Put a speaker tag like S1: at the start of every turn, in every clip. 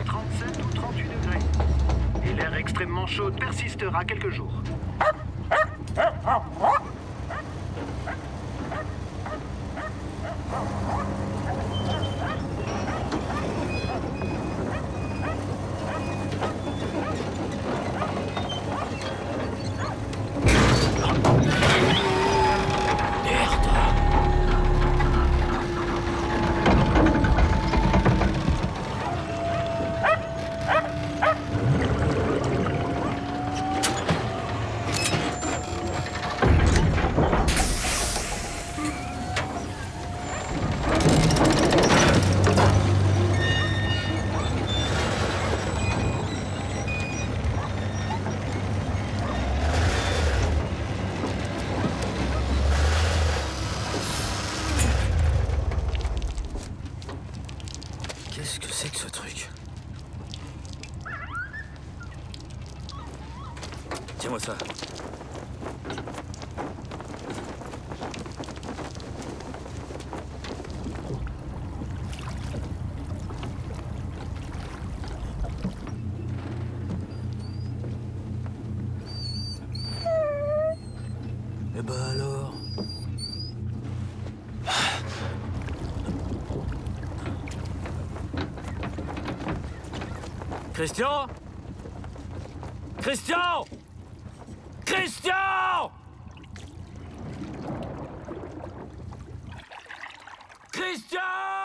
S1: 37 ou 38 degrés. Et l'air extrêmement chaud persistera quelques jours.
S2: Qu'est-ce que c'est que ce truc? Tiens-moi ça. Eh ben alors... Christian? Christian? Christian? Christian?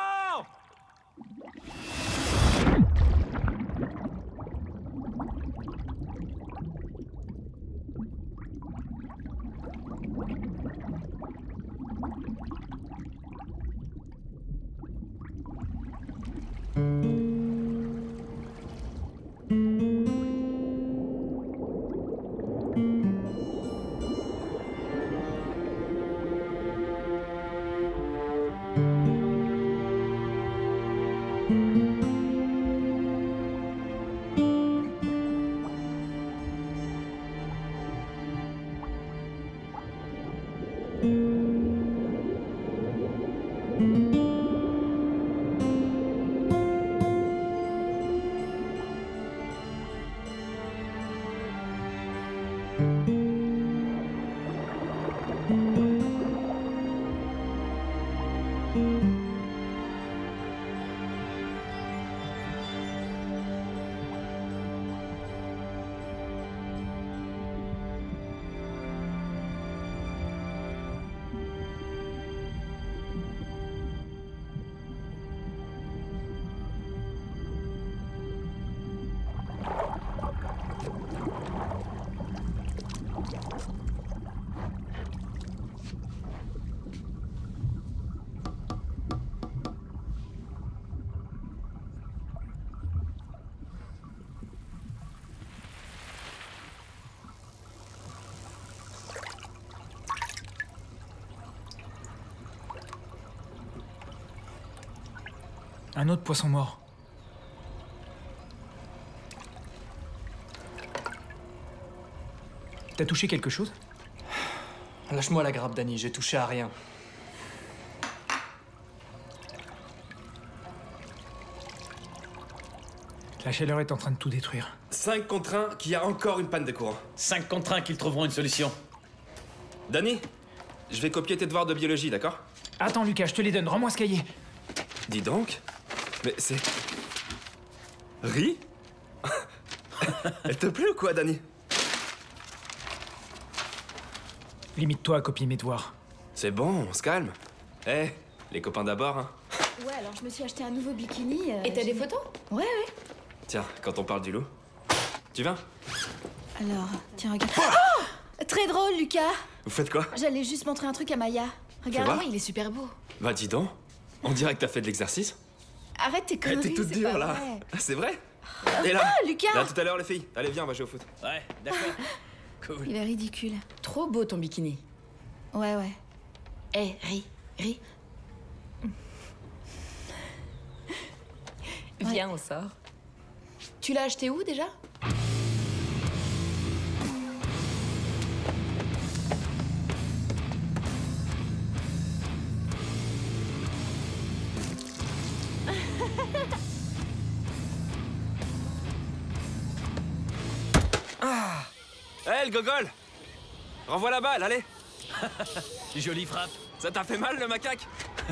S3: Un autre poisson mort. T'as touché quelque chose?
S4: Lâche-moi la grappe, Danny, j'ai touché à rien.
S3: La chaleur est en train de tout détruire.
S5: 5 contre 1, qu'il y a encore une panne de courant.
S2: 5 contre 1 qu'ils trouveront une solution.
S5: Danny, je vais copier tes devoirs de biologie, d'accord?
S3: Attends, Lucas, je te les donne. Rends-moi ce cahier.
S5: Dis donc. Mais c'est... Ris? Elle te plaît ou quoi, Danny?
S3: Limite-toi à copier mes devoirs.
S5: C'est bon, on se calme. Eh, les copains d'abord, hein.
S6: Ouais, alors je me suis acheté un nouveau bikini.
S7: Et t'as des photos?
S6: Ouais, ouais.
S5: Tiens, quand on parle du loup. Tu viens?
S6: Alors, tiens, regarde. Oh, très drôle, Lucas.
S5: Vous faites quoi?
S6: J'allais juste montrer un truc à Maya. Regarde.
S5: voir.
S6: Oui, il est super beau.
S5: Bah dis donc, on dirait que t'as fait de l'exercice.
S6: Arrête tes conneries,
S5: T'es toute
S6: c'est
S5: dure,
S6: pas
S5: là.
S6: vrai.
S5: Ah, c'est vrai? Et là,
S6: Ah, Lucas.
S5: là, tout à l'heure, les filles. Allez, viens, on va jouer au foot.
S2: Ouais, d'accord. Cool.
S6: Il est ridicule.
S7: Trop beau ton bikini.
S6: Ouais, ouais.
S7: Eh, ris. Viens, on sort. Tu l'as acheté où déjà?
S5: le gogol! Renvoie la balle, allez!
S2: Jolie frappe.
S5: Ça t'a fait mal, le macaque?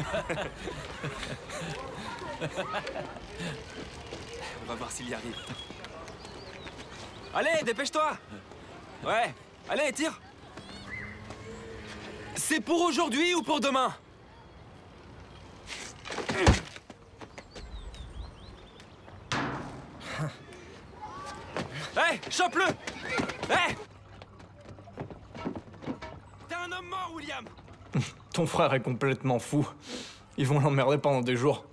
S5: On va voir s'il y arrive. Allez, dépêche-toi! Ouais, allez, tire! C'est pour aujourd'hui ou pour demain? Hé, chope-le! Hé! T'es un homme mort, William!
S4: Ton frère est complètement fou. Ils vont l'emmerder pendant des jours.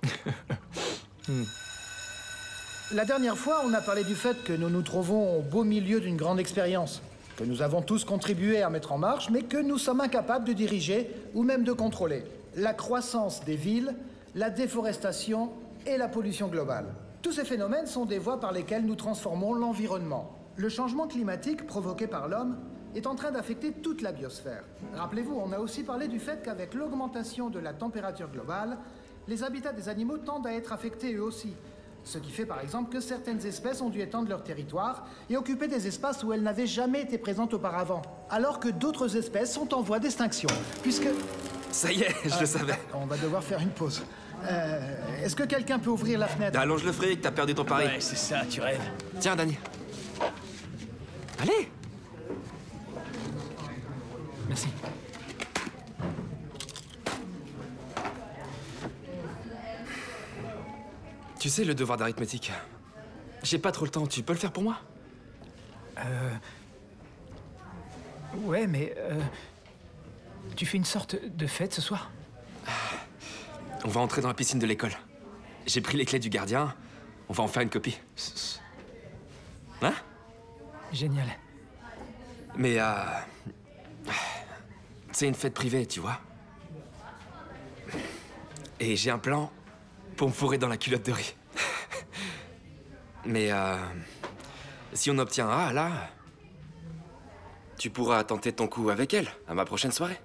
S8: La dernière fois, on a parlé du fait que nous nous trouvons au beau milieu d'une grande expérience, que nous avons tous contribué à mettre en marche, mais que nous sommes incapables de diriger ou même de contrôler. La croissance des villes, la déforestation et la pollution globale. Tous ces phénomènes sont des voies par lesquelles nous transformons l'environnement. Le changement climatique provoqué par l'homme est en train d'affecter toute la biosphère. Rappelez-vous, on a aussi parlé du fait qu'avec l'augmentation de la température globale, les habitats des animaux tendent à être affectés eux aussi. Ce qui fait par exemple que certaines espèces ont dû étendre leur territoire et occuper des espaces où elles n'avaient jamais été présentes auparavant, alors que d'autres espèces sont en voie d'extinction, puisque...
S5: Ça y est, je le savais.
S8: On va devoir faire une pause. Est-ce que quelqu'un peut ouvrir la fenêtre?
S5: Allonge le fric, t'as perdu ton pari.
S2: Ouais, c'est ça, tu rêves.
S5: Tiens, Danny. Allez!
S3: Merci.
S5: Tu sais, le devoir d'arithmétique. J'ai pas trop le temps, tu peux le faire pour moi?
S3: Ouais, mais... Tu fais une sorte de fête ce soir?
S5: On va entrer dans la piscine de l'école. J'ai pris les clés du gardien. On va en faire une copie. Hein?
S3: Génial.
S5: Mais, c'est une fête privée, tu vois. Et j'ai un plan pour me fourrer dans la culotte de riz. Mais, si on obtient un A, là... Tu pourras tenter ton coup avec elle, à ma prochaine soirée.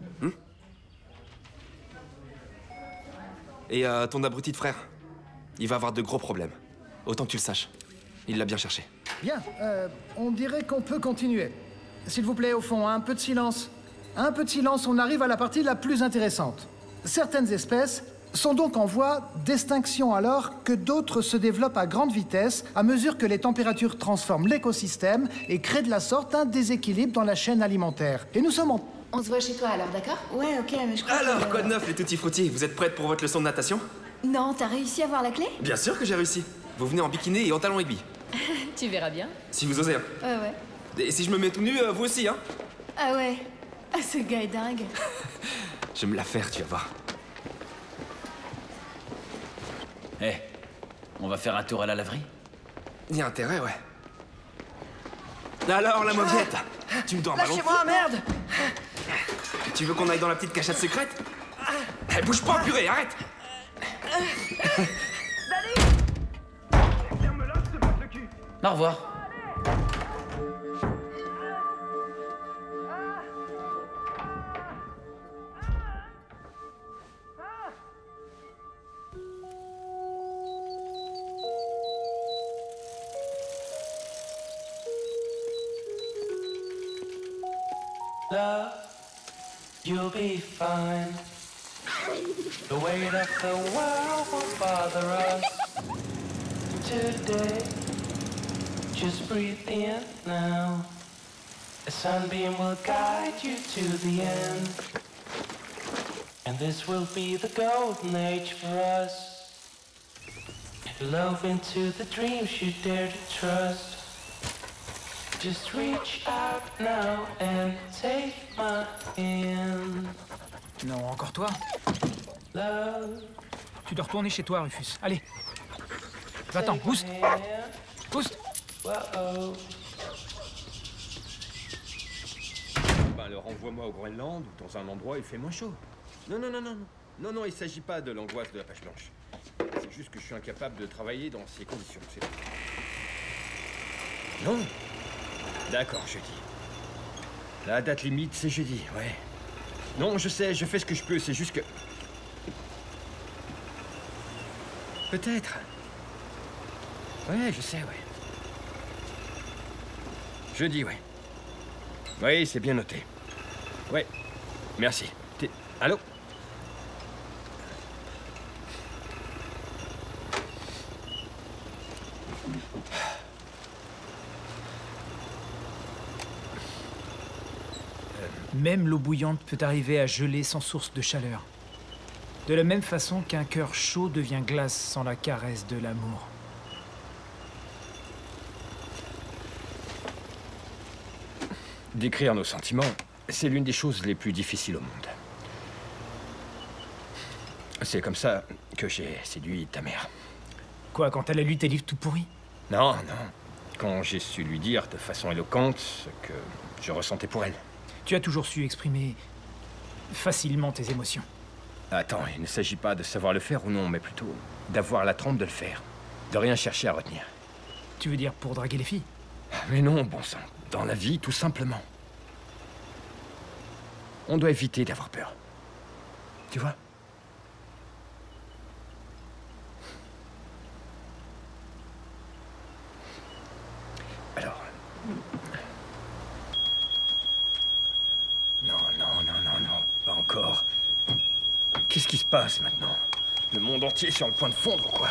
S5: Et ton abruti de frère, il va avoir de gros problèmes. Autant que tu le saches. Il l'a bien cherché.
S8: Bien, on dirait qu'on peut continuer. S'il vous plaît, au fond, un peu de silence. Un peu de silence, on arrive à la partie la plus intéressante. Certaines espèces sont donc en voie d'extinction alors que d'autres se développent à grande vitesse à mesure que les températures transforment l'écosystème et créent de la sorte un déséquilibre dans la chaîne alimentaire. Et nous sommes en...
S7: On se voit chez toi alors, d'accord?
S6: Ouais, ok, mais je crois
S5: Alors,
S6: que...
S5: quoi de neuf, les tutti frutti? Vous êtes prêtes pour votre leçon de natation?
S6: Non, t'as réussi à avoir la clé?
S5: Bien sûr que j'ai réussi. Vous venez en bikini et en talons aiguilles.
S7: Tu verras bien.
S5: Si vous osez. Hein.
S6: Ouais, ouais.
S5: Et si je me mets tout nu, vous aussi, hein?
S6: Ah ouais. Ah, ce gars est dingue.
S5: Je vais me la faire, tu vas voir.
S2: Eh, on va faire un tour à la laverie?
S5: Il y a intérêt, ouais. Alors, la mauviette, tu me dois un ballon de foot?
S8: Lâchez-moi, merde!
S5: Tu veux qu'on aille dans la petite cachette secrète? Eh, bouge pas, purée, arrête!
S2: Au revoir.
S9: Love, you'll be fine. The weight of the world won't bother us today. Just breathe in now. A sunbeam will guide you to the end. And this will be the golden age for us. Love into the dreams you dare to trust. Just reach out now and take my hand.
S3: Non, encore toi?
S9: Love.
S3: Tu dois retourner chez toi, Rufus. Allez. Va-t'en, boost. Boost.
S9: Whoa.
S10: Ben alors envoie-moi au Groenland ou dans un endroit où il fait moins chaud. Non, non, non, non, non. Non, non, il s'agit pas de l'angoisse de la page blanche. C'est juste que je suis incapable de travailler dans ces conditions, c'est tout. Non. D'accord, jeudi. La date limite, c'est jeudi, ouais. Non, je sais, je fais ce que je peux, c'est juste que... Peut-être. Ouais, je sais, ouais. Jeudi, ouais. Oui, c'est bien noté. Ouais, merci. Allô?
S3: Même l'eau bouillante peut arriver à geler sans source de chaleur. De la même façon qu'un cœur chaud devient glace sans la caresse de l'amour.
S10: Décrire nos sentiments, c'est l'une des choses les plus difficiles au monde. C'est comme ça que j'ai séduit ta mère.
S3: Quoi, quand elle a lu tes livres tout pourris?
S10: Non, non. Quand j'ai su lui dire de façon éloquente ce que je ressentais pour elle.
S3: Tu as toujours su exprimer facilement tes émotions.
S10: Attends, il ne s'agit pas de savoir le faire ou non, mais plutôt d'avoir la trempe de le faire. De rien chercher à retenir.
S3: Tu veux dire pour draguer les filles?
S10: Mais non, bon sang. Dans la vie, tout simplement. On doit éviter d'avoir peur. Tu vois? Alors... Non, non, non, non, non, pas encore. Qu'est-ce qui se passe maintenant? Le monde entier est sur le point de fondre ou quoi?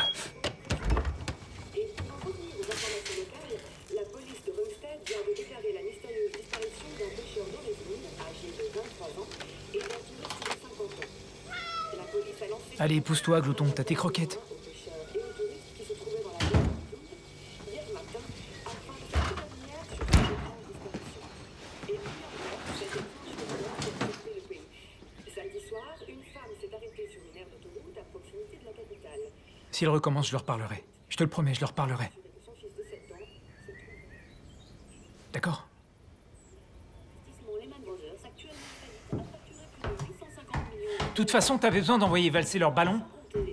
S11: La police de Rumstead vient de déclarer la mystérieuse disparition d'un pêcheur d'origine âgé de 23 ans et d'un touriste de 50 ans. La police a lancé...
S3: Allez, pousse-toi, Glouton, t'as tes croquettes.
S11: ...aux pêcheurs et aux touristes qui se trouvaient dans la baie de Bloom hier matin afin de faire toute lumière sur cette étrange disparition. Et puis encore, cette étrange phénomène qui a surpris le pays. Samedi soir, une femme s'est arrêtée sur une aire d'autoroute à proximité de la capitale.
S3: S'ils recommencent, je leur parlerai. Je te le promets, je leur parlerai. D'accord? De toute façon, t'avais besoin d'envoyer valser leur ballon?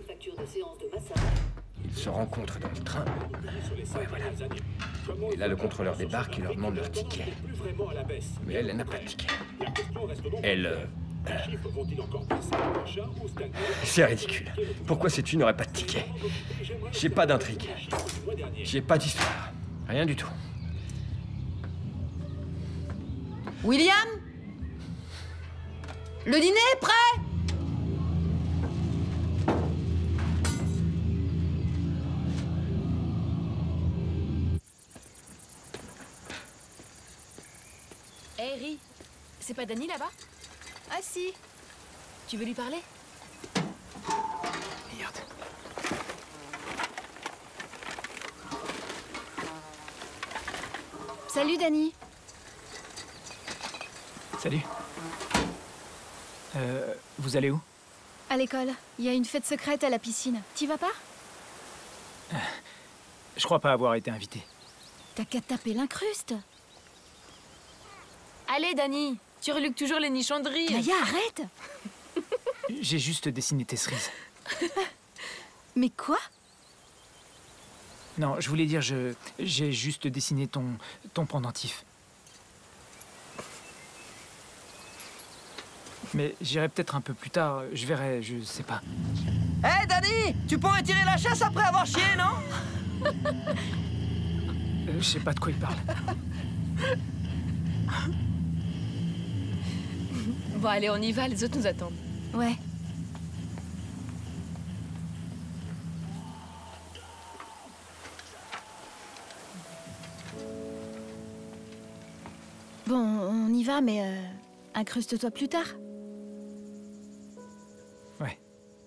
S10: Ils se rencontrent dans le train. Ouais, voilà. Et là, le contrôleur débarque et leur demande leur ticket. Mais elle n'a pas de ticket. Elle... C'est ridicule. Pourquoi sais-tu n'aurais pas de ticket? J'ai pas d'intrigue. J'ai pas d'histoire. Rien du tout.
S7: William? Le dîner est prêt?
S6: Hey, Ri, c'est pas Dani là-bas? Ah si. Tu veux lui parler?
S3: Merde.
S6: Salut Dani.
S3: Salut. Vous allez où?
S6: À l'école. Il y a une fête secrète à la piscine. T'y vas pas?
S3: Je crois pas avoir été invité.
S6: T'as qu'à taper l'incruste. Allez Dani, tu reluques toujours les nichons de riz. Maya, arrête.
S3: J'ai juste dessiné tes cerises.
S6: Mais quoi?
S3: Non, je voulais dire, j'ai juste dessiné ton pendentif. Mais j'irai peut-être un peu plus tard, je verrai, je sais pas.
S12: Hé, hey, Dani, tu pourrais tirer la chasse après avoir chié, non?
S3: Je sais pas de quoi il parle.
S7: Bon, allez, on y va, les autres nous attendent.
S6: Ouais. Bon, on y va, mais incruste-toi plus tard.
S3: Ouais.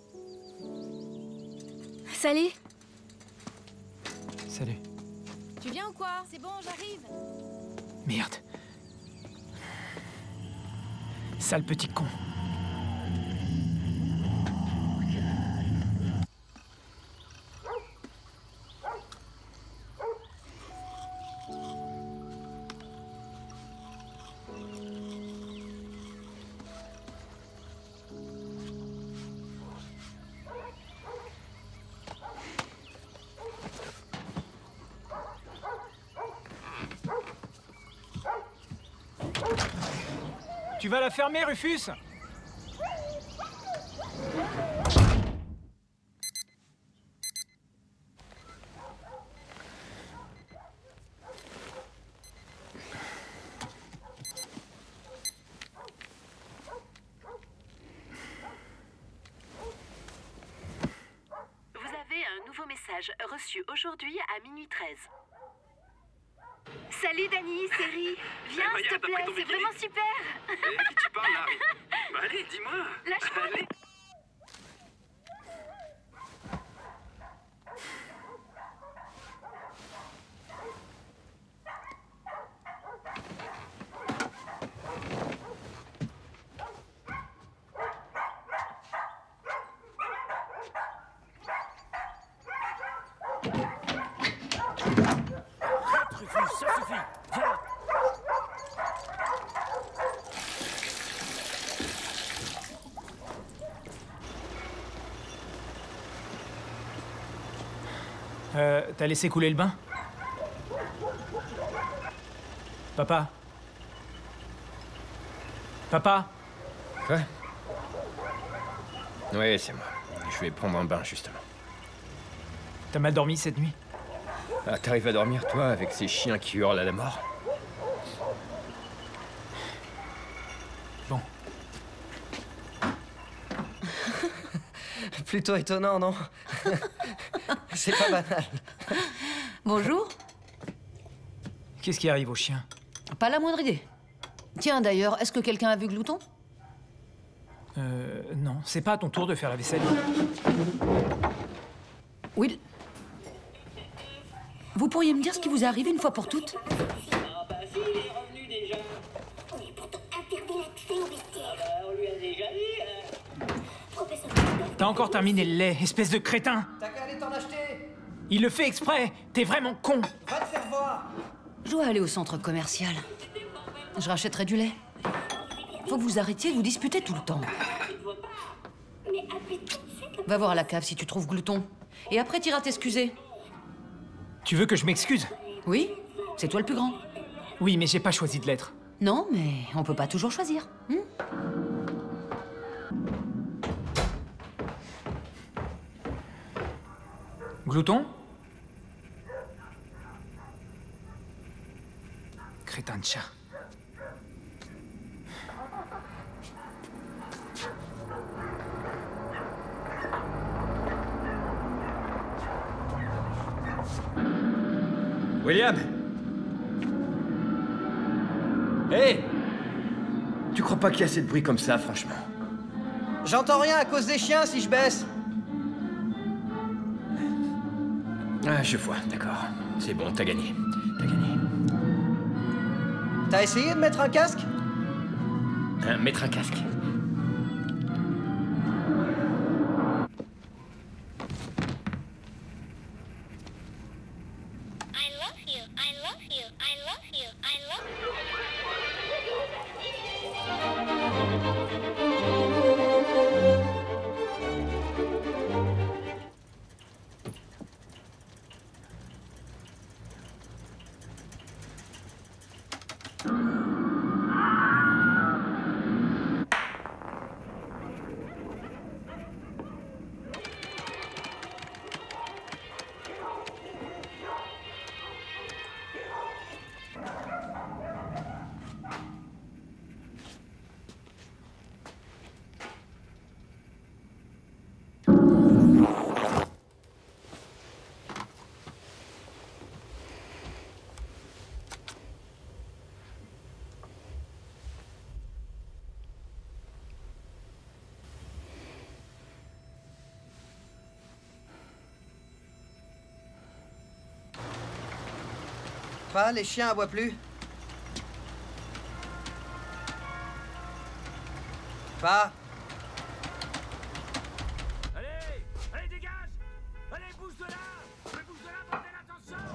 S6: Salut.
S3: Salut.
S6: Tu viens ou quoi? C'est bon, j'arrive.
S3: Merde. Sale petit con. Tu vas la fermer, Rufus?
S13: message reçu aujourd'hui à minuit 13. Salut Dani, c'est Ri. Viens,
S1: Maya,
S13: s'il te
S1: t'as pris
S13: plaît,
S1: ton
S13: c'est
S1: bikini
S13: vraiment super.
S1: À qui tu parles, Harry? Bah allez, dis-moi.
S13: Lâche-moi.
S1: Allez.
S3: Rufus, ça suffit. Viens. T'as laissé couler le bain? Papa? Papa?
S10: Quoi? Oui, c'est moi. Je vais prendre un bain, justement.
S3: T'as mal dormi cette nuit?
S10: Ah, t'arrives à dormir, toi, avec ces chiens qui hurlent à la mort?
S3: Bon.
S12: Plutôt étonnant, non? C'est pas banal.
S14: Bonjour.
S3: Qu'est-ce qui arrive aux chiens?
S14: Pas la moindre idée. Tiens, d'ailleurs, est-ce que quelqu'un a vu Glouton?
S3: Non, c'est pas à ton tour de faire la vaisselle.
S14: Will, vous pourriez me dire ce qui vous est arrivé une fois pour toutes?
S11: Ah bah si, il est revenu déjà. On est pourtant interdit l'accès au vestiaire. Ah bah on lui a déjà dit. Professeur.
S3: T'as encore terminé le lait, espèce de crétin!
S12: T'as qu'à aller t'en acheter.
S3: Il le fait exprès! T'es vraiment con!
S12: Va te faire voir.
S14: Je dois aller au centre commercial. Je rachèterai du lait. Faut que vous arrêtiez de vous disputer tout le temps.
S11: Mais appelez tout de suite.
S14: Va voir à la cave si tu trouves Glouton. Et après, t'iras t'excuser.
S3: Tu veux que je m'excuse?
S14: Oui, c'est toi le plus grand.
S3: Oui, mais j'ai pas choisi de l'être.
S14: Non, mais on peut pas toujours choisir.
S3: Glouton? Crétin de chat.
S10: William! Hé! Tu crois pas qu'il y a assez de bruit comme ça, franchement?
S12: J'entends rien à cause des chiens si je baisse.
S10: Ah, je vois, d'accord. C'est bon, t'as gagné. T'as gagné.
S12: T'as essayé de mettre un casque?
S10: Mettre un casque.
S12: Pas, les chiens aboient plus. Pas.
S1: Allez! Allez, dégage! Allez, bouge de là! Bouge de là, bordel, attention!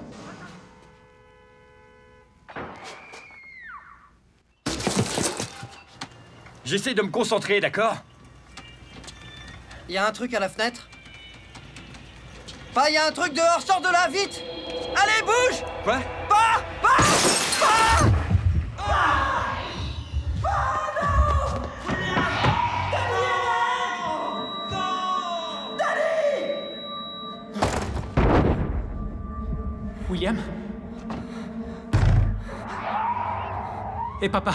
S10: J'essaie de me concentrer, d'accord?
S12: Y a un truc à la fenêtre? Pas, y a un truc dehors, sors de là, vite! Allez, bouge!
S10: Quoi?
S12: Pas! Pas! Pas! Ah! Pas, non!
S3: William? Et papa?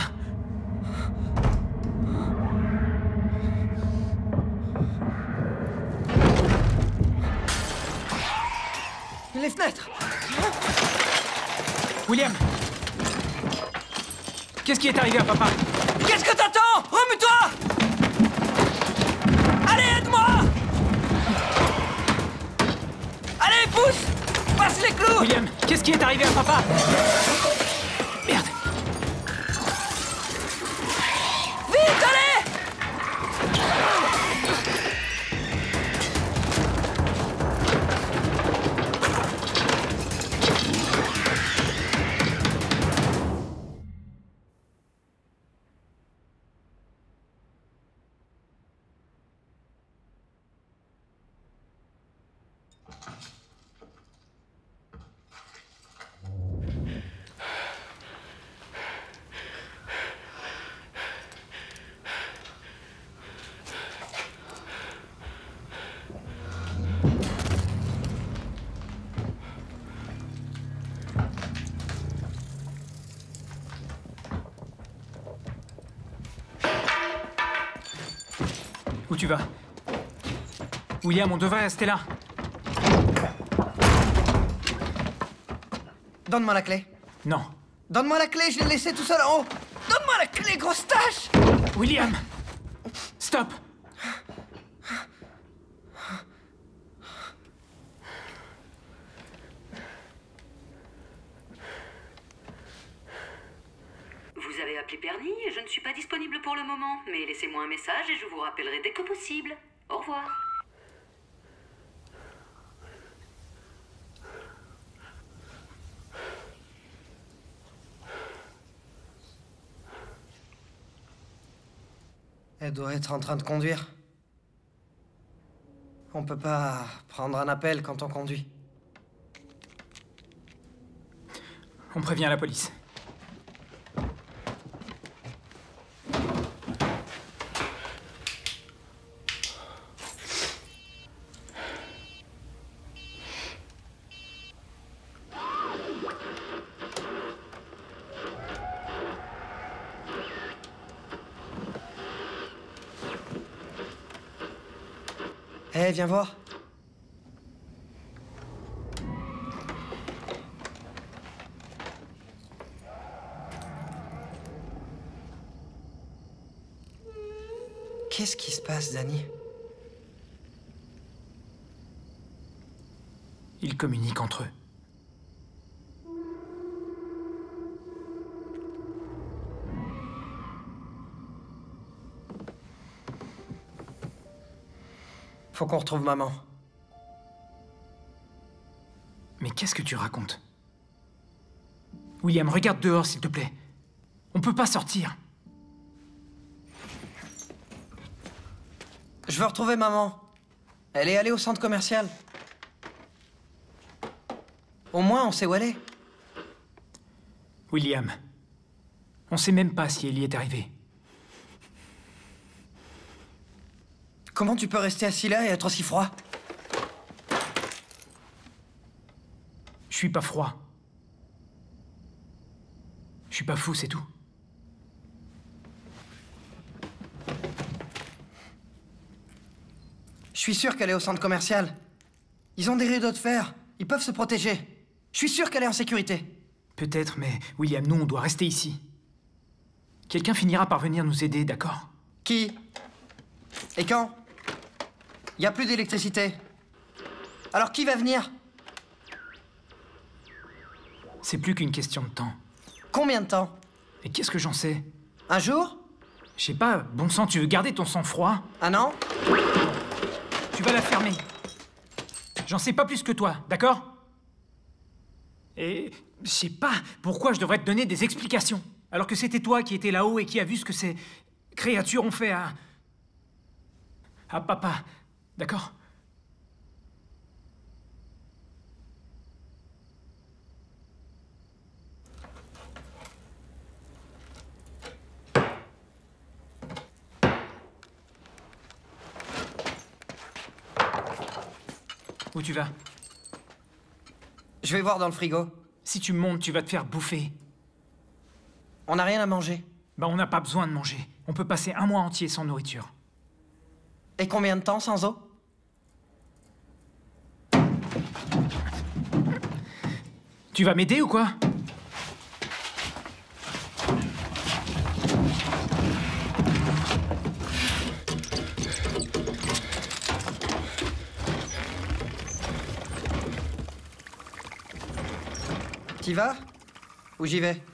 S12: Les fenêtres!
S3: William! Qu'est-ce qui est arrivé à papa?
S12: Qu'est-ce que t'attends? Remue-toi! Allez, aide-moi! Allez, pousse! Passe les clous!
S3: William, qu'est-ce qui est arrivé à papa? Merde!
S12: Vite, allez!
S3: Où tu vas? William, on devrait rester là.
S12: Donne-moi la clé.
S3: Non.
S12: Donne-moi la clé, je l'ai laissé tout seul en haut. Donne-moi la clé, grosse tâche!
S3: William! Stop!
S13: Vous avez appelé Bernie, je ne suis pas disponible pour le moment, mais laissez-moi un message et je vous rappellerai dès que possible. Au revoir.
S12: Elle doit être en train de conduire. On peut pas prendre un appel quand on conduit.
S3: On prévient la police.
S12: Eh, viens voir. Qu'est-ce qui se passe, Danny?
S3: Ils communiquent entre eux.
S12: Faut qu'on retrouve maman.
S3: Mais qu'est-ce que tu racontes? William, regarde dehors, s'il te plaît. On peut pas sortir.
S12: Je veux retrouver maman. Elle est allée au centre commercial. Au moins, on sait où elle est.
S3: William, on sait même pas si elle y est arrivée.
S12: Comment tu peux rester assis là et être aussi froid?
S3: Je suis pas froid. Je suis pas fou, c'est tout.
S12: Je suis sûr qu'elle est au centre commercial. Ils ont des rideaux de fer. Ils peuvent se protéger. Je suis sûr qu'elle est en sécurité.
S3: Peut-être, mais William, nous, on doit rester ici. Quelqu'un finira par venir nous aider, d'accord?
S12: Qui? Et quand? Il n'y a plus d'électricité. Alors qui va venir?
S3: C'est plus qu'une question de temps.
S12: Combien de temps?
S3: Et qu'est-ce que j'en sais?
S12: Un jour?
S3: Je sais pas, bon sang, tu veux garder ton sang-froid?
S12: Un an?
S3: Tu vas la fermer. J'en sais pas plus que toi, d'accord? Et je sais pas pourquoi je devrais te donner des explications, alors que c'était toi qui étais là-haut et qui a vu ce que ces créatures ont fait à papa, d'accord? Où tu vas?
S12: Je vais voir dans le frigo.
S3: Si tu montes, tu vas te faire bouffer.
S12: On n'a rien à manger.
S3: Bah, on n'a pas besoin de manger. On peut passer un mois entier sans nourriture.
S12: Et combien de temps sans eau?
S3: Tu vas m'aider ou quoi?
S12: T'y vas? Ou j'y vais?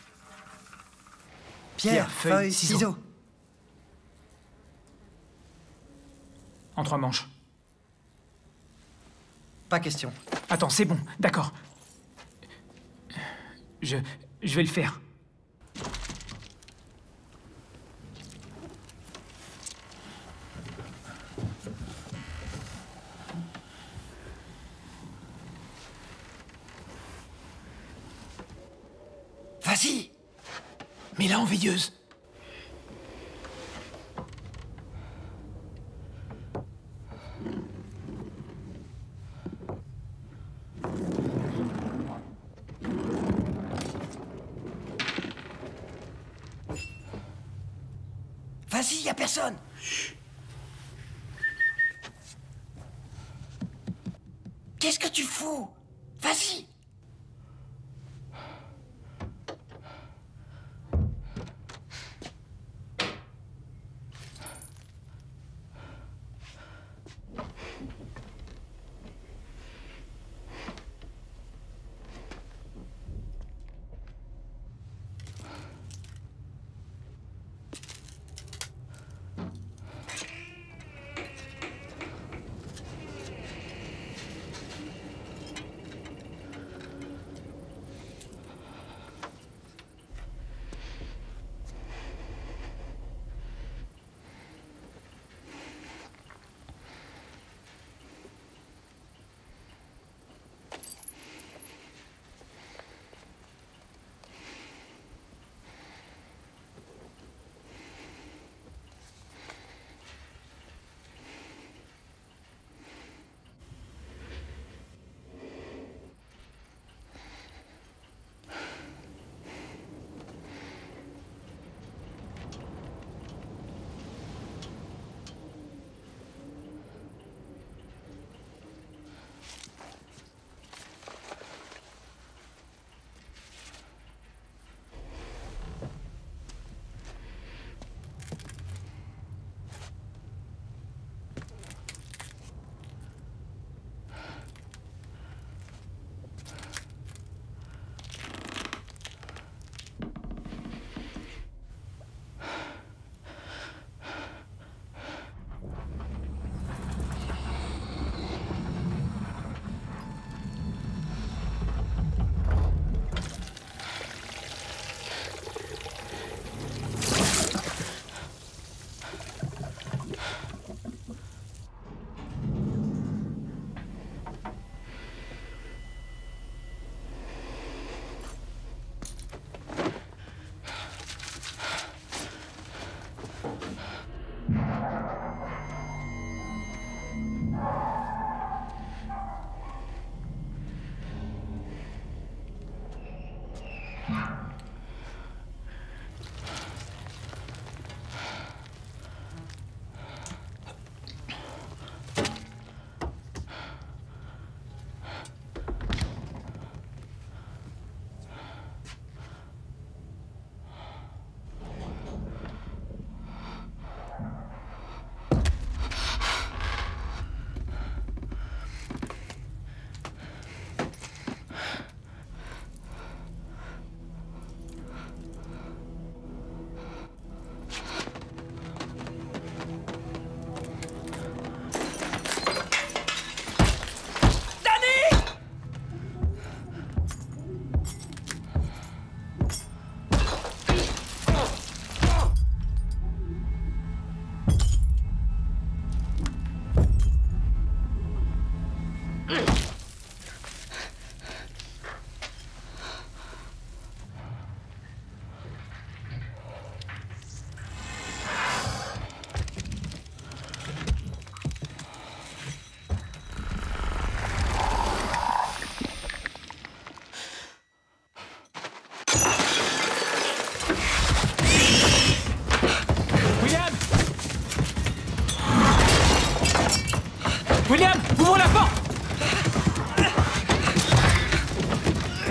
S12: Pierre, feuille, ciseaux.
S3: En 3 manches.
S12: Pas question.
S3: Attends, c'est bon, d'accord. Je vais le faire.
S12: Vas-y!
S3: Mets-la en veilleuse.
S12: Vas-y, y a personne! Qu'est-ce que tu fous? Vas-y!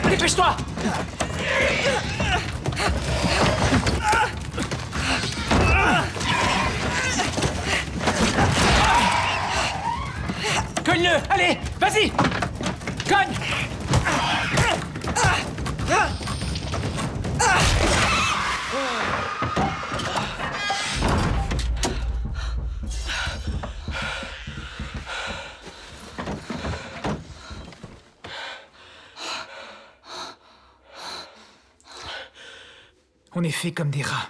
S3: Dépêche-toi! Cogne-le! Allez! Vas-y! Cogne! On est fait comme des rats.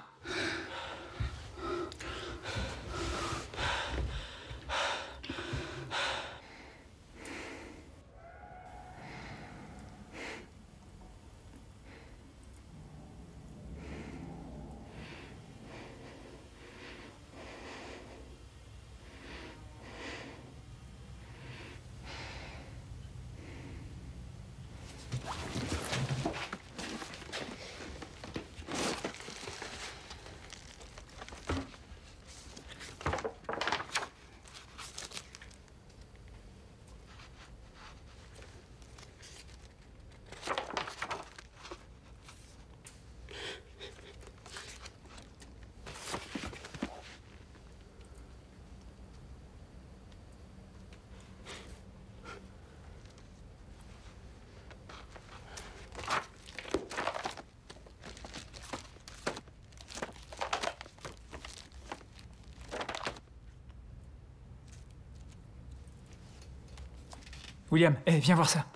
S3: William, viens voir ça.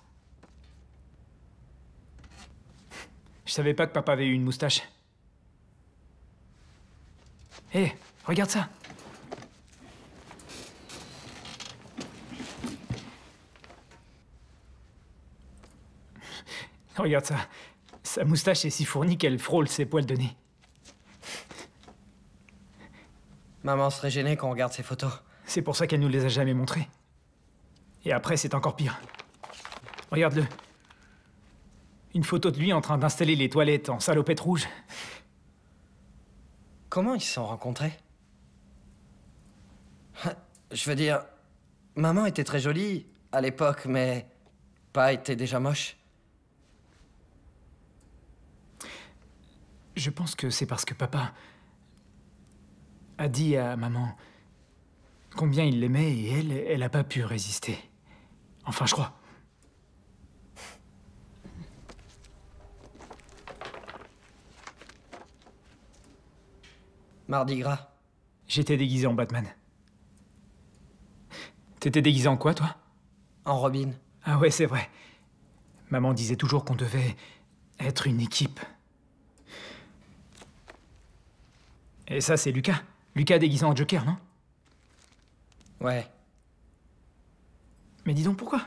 S3: Je savais pas que papa avait eu une moustache. Regarde ça. Regarde ça. Sa moustache est si fournie qu'elle frôle ses poils de nez.
S12: Maman serait gênée qu'on regarde ses photos.
S3: C'est pour ça qu'elle nous les a jamais montrées. Et après, c'est encore pire. Regarde-le. Une photo de lui en train d'installer les toilettes en salopette rouge.
S12: Comment ils se sont rencontrés? Je veux dire, maman était très jolie à l'époque, mais Pa était déjà moche.
S3: Je pense que c'est parce que papa a dit à maman combien il l'aimait et elle a pas pu résister. Enfin, je crois.
S12: Mardi Gras.
S3: J'étais déguisé en Batman. T'étais déguisé en quoi, toi?
S12: En Robin.
S3: Ah ouais, c'est vrai. Maman disait toujours qu'on devait être une équipe. Et ça, c'est Lucas. Lucas déguisé en Joker, non?
S12: Ouais.
S3: Mais dis donc, pourquoi?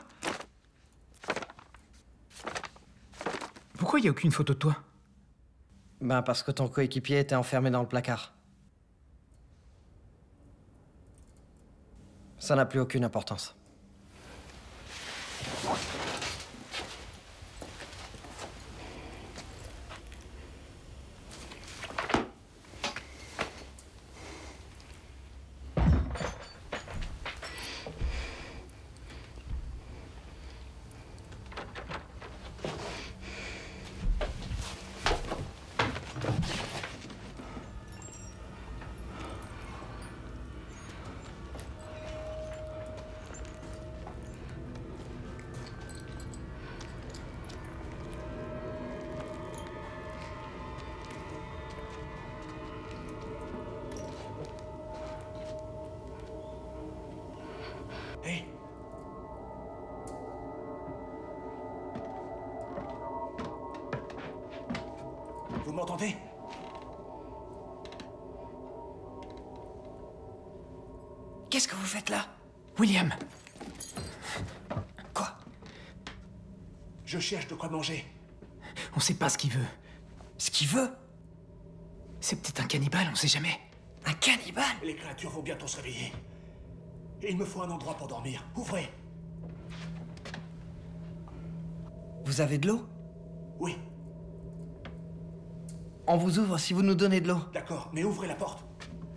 S3: Pourquoi il n'y a aucune photo de toi?
S12: Ben, parce que ton coéquipier était enfermé dans le placard. Ça n'a plus aucune importance.
S15: Vous m'entendez?
S12: Qu'est-ce que vous faites là?
S3: William!
S15: Quoi? Je cherche de quoi manger.
S3: On sait pas ce qu'il veut.
S12: Ce qu'il veut?
S3: C'est peut-être un cannibale, on sait jamais.
S12: Un cannibale?
S15: Les créatures vont bientôt se réveiller. Et il me faut un endroit pour dormir. Ouvrez!
S12: Vous avez de l'eau?
S15: Oui.
S12: On vous ouvre si vous nous donnez de l'eau.
S15: D'accord, mais ouvrez la porte.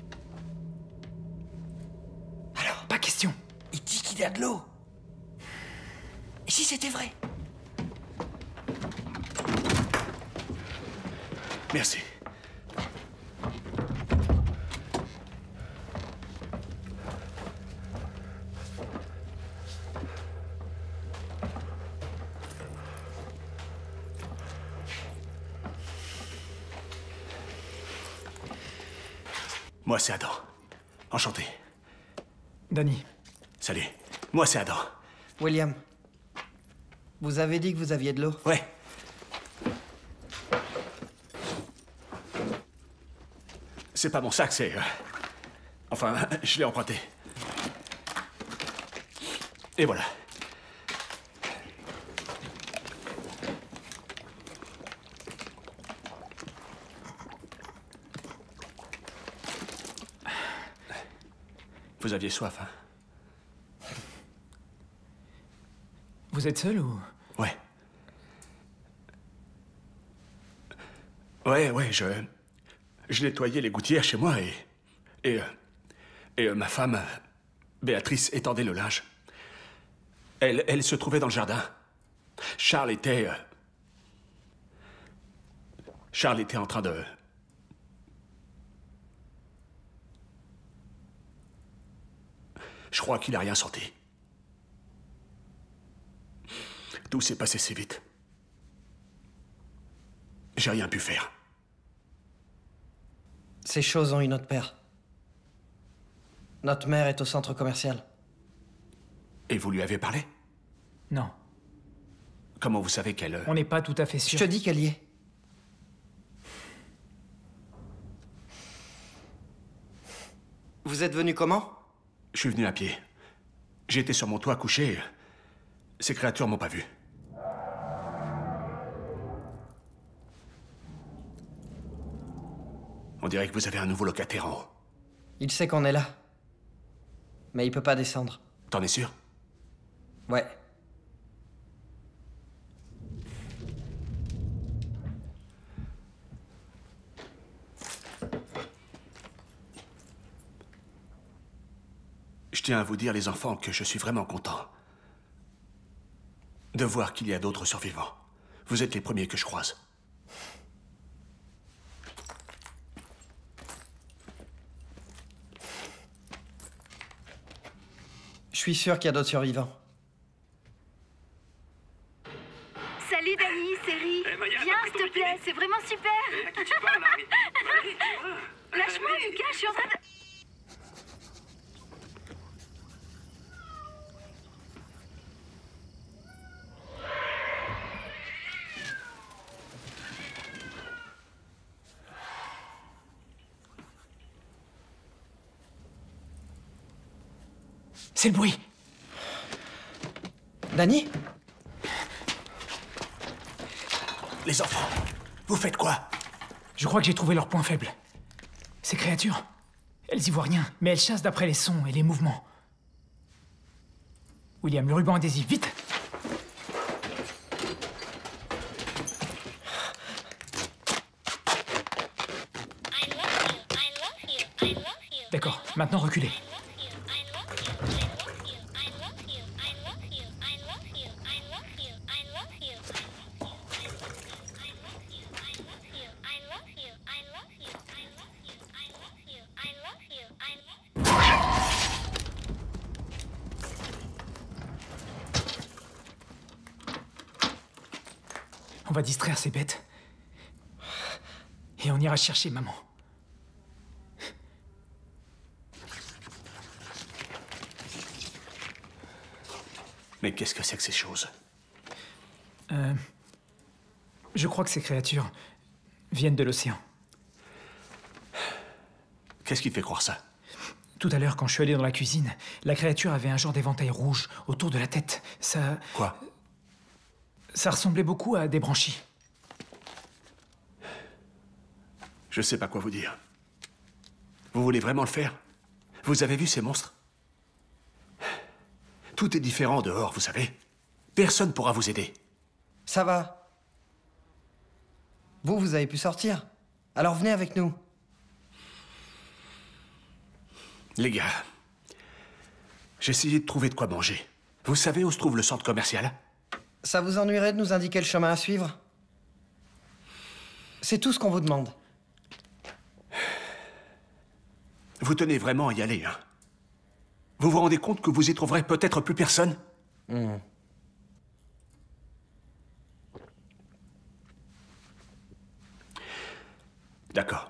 S12: Alors,
S3: pas question.
S12: Il dit qu'il y a de l'eau. Et si c'était vrai?
S16: Merci. Moi, c'est Adam. Enchanté.
S3: Danny.
S16: Salut. Moi, c'est Adam.
S12: William, vous avez dit que vous aviez de l'eau?
S16: Ouais. C'est pas mon sac, c'est... Enfin, je l'ai emprunté. Et voilà. Vous aviez soif, hein?
S3: Vous êtes seul ou...
S16: Ouais. Ouais, je nettoyais les gouttières chez moi et ma femme, Béatrice, étendait le linge. Elle se trouvait dans le jardin. Charles était en train de... Je crois qu'il a rien senti. Tout s'est passé si vite. J'ai rien pu faire.
S12: Ces choses ont une autre mère. Notre mère est au centre commercial.
S16: Et vous lui avez parlé?
S3: Non.
S16: Comment vous savez qu'elle...
S3: On n'est pas tout à fait sûr.
S12: Je te dis qu'elle y est. Vous êtes venu comment?
S16: Je suis venu à pied. J'étais sur mon toit couché. Ces créatures m'ont pas vu. On dirait que vous avez un nouveau locataire en haut.
S12: Il sait qu'on est là. Mais il peut pas descendre.
S16: T'en es sûr?
S12: Ouais.
S16: Je tiens à vous dire, les enfants, que je suis vraiment content de voir qu'il y a d'autres survivants. Vous êtes les premiers que je croise.
S12: Je suis sûr qu'il y a d'autres survivants.
S6: Salut Danny, c'est Ri. Viens, s'il te plaît, c'est vraiment super.
S1: À qui tu parles, Harry?
S6: Lâche-moi, Lucas, je suis en train de...
S3: C'est le bruit.
S12: Danny?
S16: Les enfants, vous faites quoi?
S3: Je crois que j'ai trouvé leur point faible. Ces créatures, elles y voient rien, mais elles chassent d'après les sons et les mouvements. William, le ruban adhésif, vite! D'accord, maintenant reculez. On va distraire ces bêtes. Et on ira chercher maman.
S16: Mais qu'est-ce que c'est que ces choses?
S3: Je crois que ces créatures viennent de l'océan.
S16: Qu'est-ce qui te fait croire ça?
S3: Tout à l'heure, quand je suis allé dans la cuisine, la créature avait un genre d'éventail rouge autour de la tête. Ça...
S16: Quoi?
S3: Ça ressemblait beaucoup à des branchies.
S16: Je sais pas quoi vous dire. Vous voulez vraiment le faire? Vous avez vu ces monstres? Tout est différent dehors, vous savez. Personne pourra vous aider.
S12: Ça va. Vous avez pu sortir. Alors venez avec nous.
S16: Les gars, j'ai essayé de trouver de quoi manger. Vous savez où se trouve le centre commercial?
S12: Ça vous ennuierait de nous indiquer le chemin à suivre? C'est tout ce qu'on vous demande.
S16: Vous tenez vraiment à y aller, hein? Vous vous rendez compte que vous y trouverez peut-être plus personne? D'accord.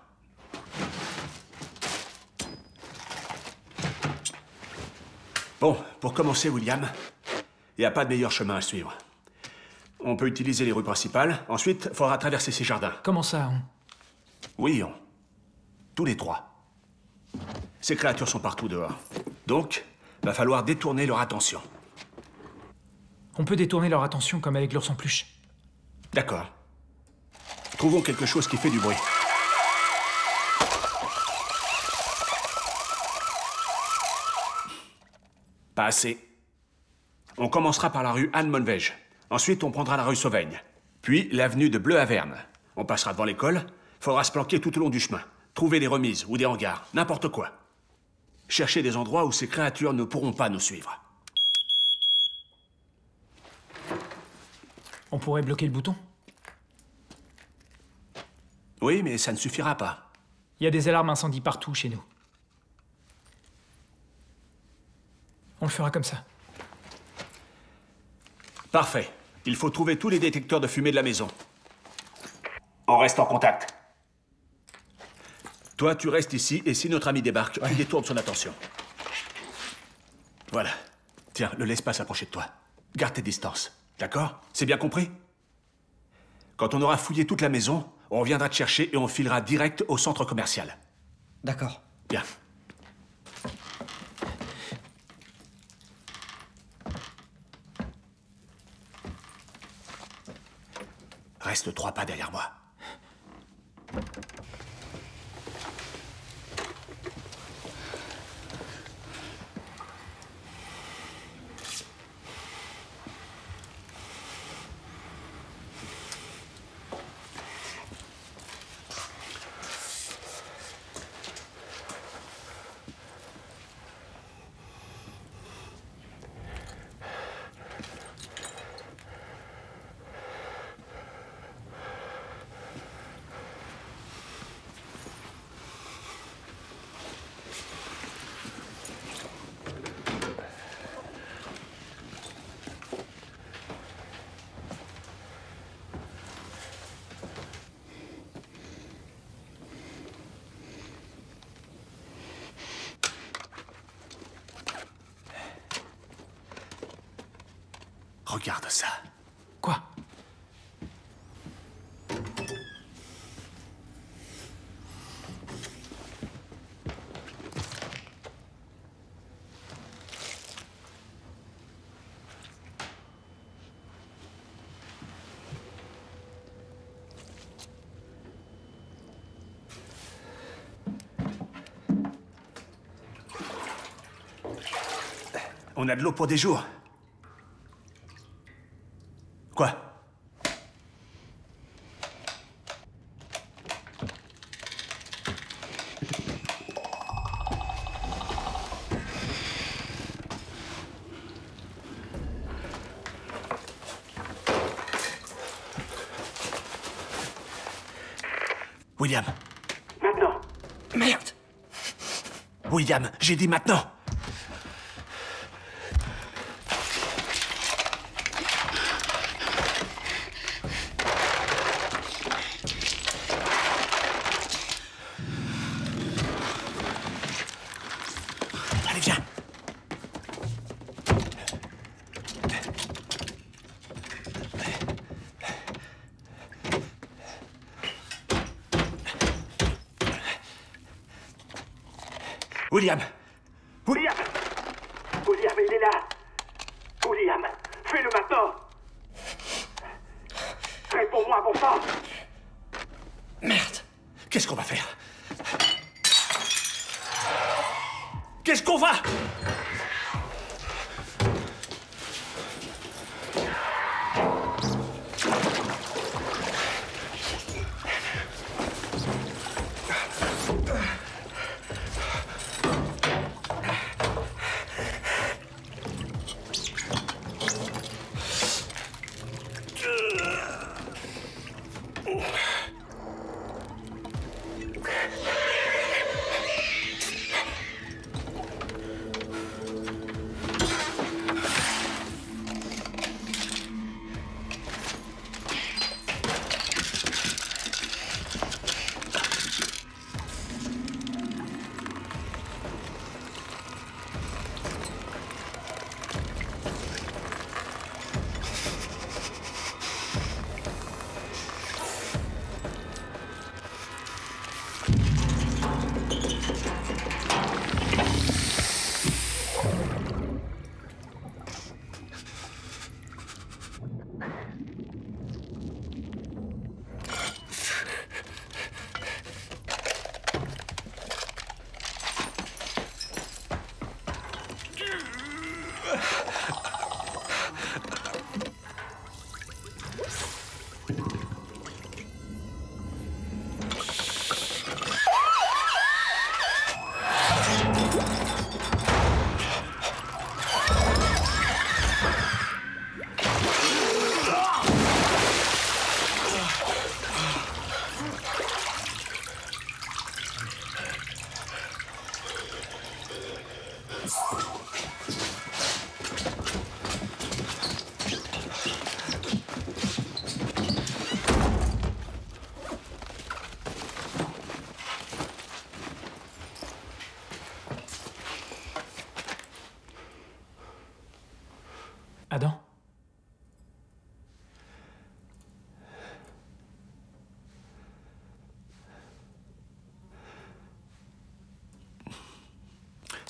S16: Bon, pour commencer, William, il n'y a pas de meilleur chemin à suivre. On peut utiliser les rues principales. Ensuite, il faudra traverser ces jardins.
S3: Comment ça,
S16: Oui, tous les trois. Ces créatures sont partout dehors. Donc, va falloir détourner leur attention.
S3: On peut détourner leur attention comme avec l'ours en peluche.
S16: D'accord. Trouvons quelque chose qui fait du bruit. Pas assez. On commencera par la rue Anne-Monvège. Ensuite, on prendra la rue Sauvaigne. Puis, l'avenue de Bleu-Averne. On passera devant l'école. Faudra se planquer tout au long du chemin. Trouver des remises ou des hangars. N'importe quoi. Chercher des endroits où ces créatures ne pourront pas nous suivre.
S3: On pourrait bloquer le bouton?
S16: Oui, mais ça ne suffira pas.
S3: Il y a des alarmes incendie partout chez nous. On le fera comme ça.
S16: Parfait. Il faut trouver tous les détecteurs de fumée de la maison. On reste en contact. Toi, tu restes ici, et si notre ami débarque, tu détournes son attention. Voilà. Tiens, ne laisse pas s'approcher de toi. Garde tes distances. D'accord? C'est bien compris? Quand on aura fouillé toute la maison, on reviendra te chercher et on filera direct au centre commercial.
S12: D'accord.
S16: Bien. Reste 3 pas derrière moi. Regarde ça.
S3: Quoi?
S16: On a de l'eau pour des jours. Quoi? William.
S15: Maintenant.
S16: Merde. William, j'ai dit maintenant. Allez, viens. William.
S15: William. William, il est là. William, fais-le maintenant. Réponds-moi, bon sang.
S16: Merde. Qu'est-ce qu'on va faire? Qu'est-ce qu'on va?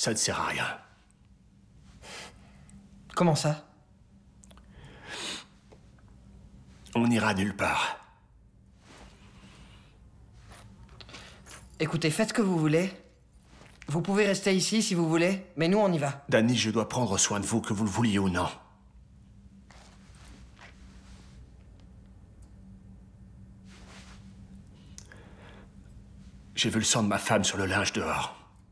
S16: Ça ne sert à rien.
S12: Comment ça?
S16: On n'ira nulle part.
S12: Écoutez, faites ce que vous voulez. Vous pouvez rester ici si vous voulez, mais nous, on y va.
S16: Danny, je dois prendre soin de vous, que vous le vouliez ou non. J'ai vu le sang de ma femme sur le linge dehors.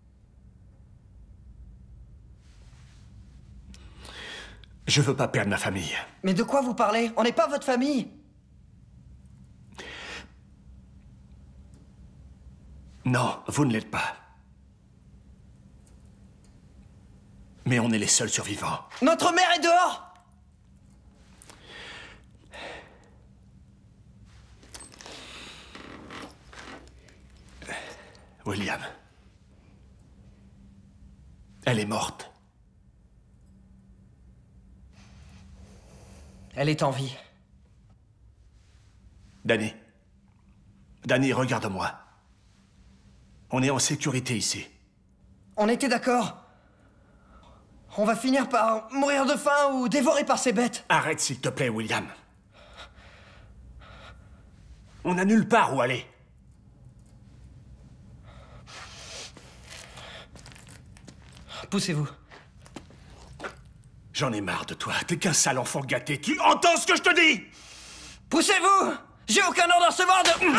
S16: Je veux pas perdre ma famille.
S12: Mais de quoi vous parlez? On n'est pas votre famille.
S16: Non, vous ne l'êtes pas. Mais on est les seuls survivants.
S12: Notre mère est dehors!
S16: William. Elle est morte.
S12: Elle est en vie.
S16: Danny. Danny, regarde-moi. On est en sécurité ici.
S12: On était d'accord. On va finir par mourir de faim ou dévorés par ces bêtes.
S16: Arrête, s'il te plaît, William. On n'a nulle part où aller.
S12: Poussez-vous.
S16: J'en ai marre de toi. T'es qu'un sale enfant gâté. Tu entends ce que je te dis?
S12: Poussez-vous! J'ai aucun ordre à recevoir de...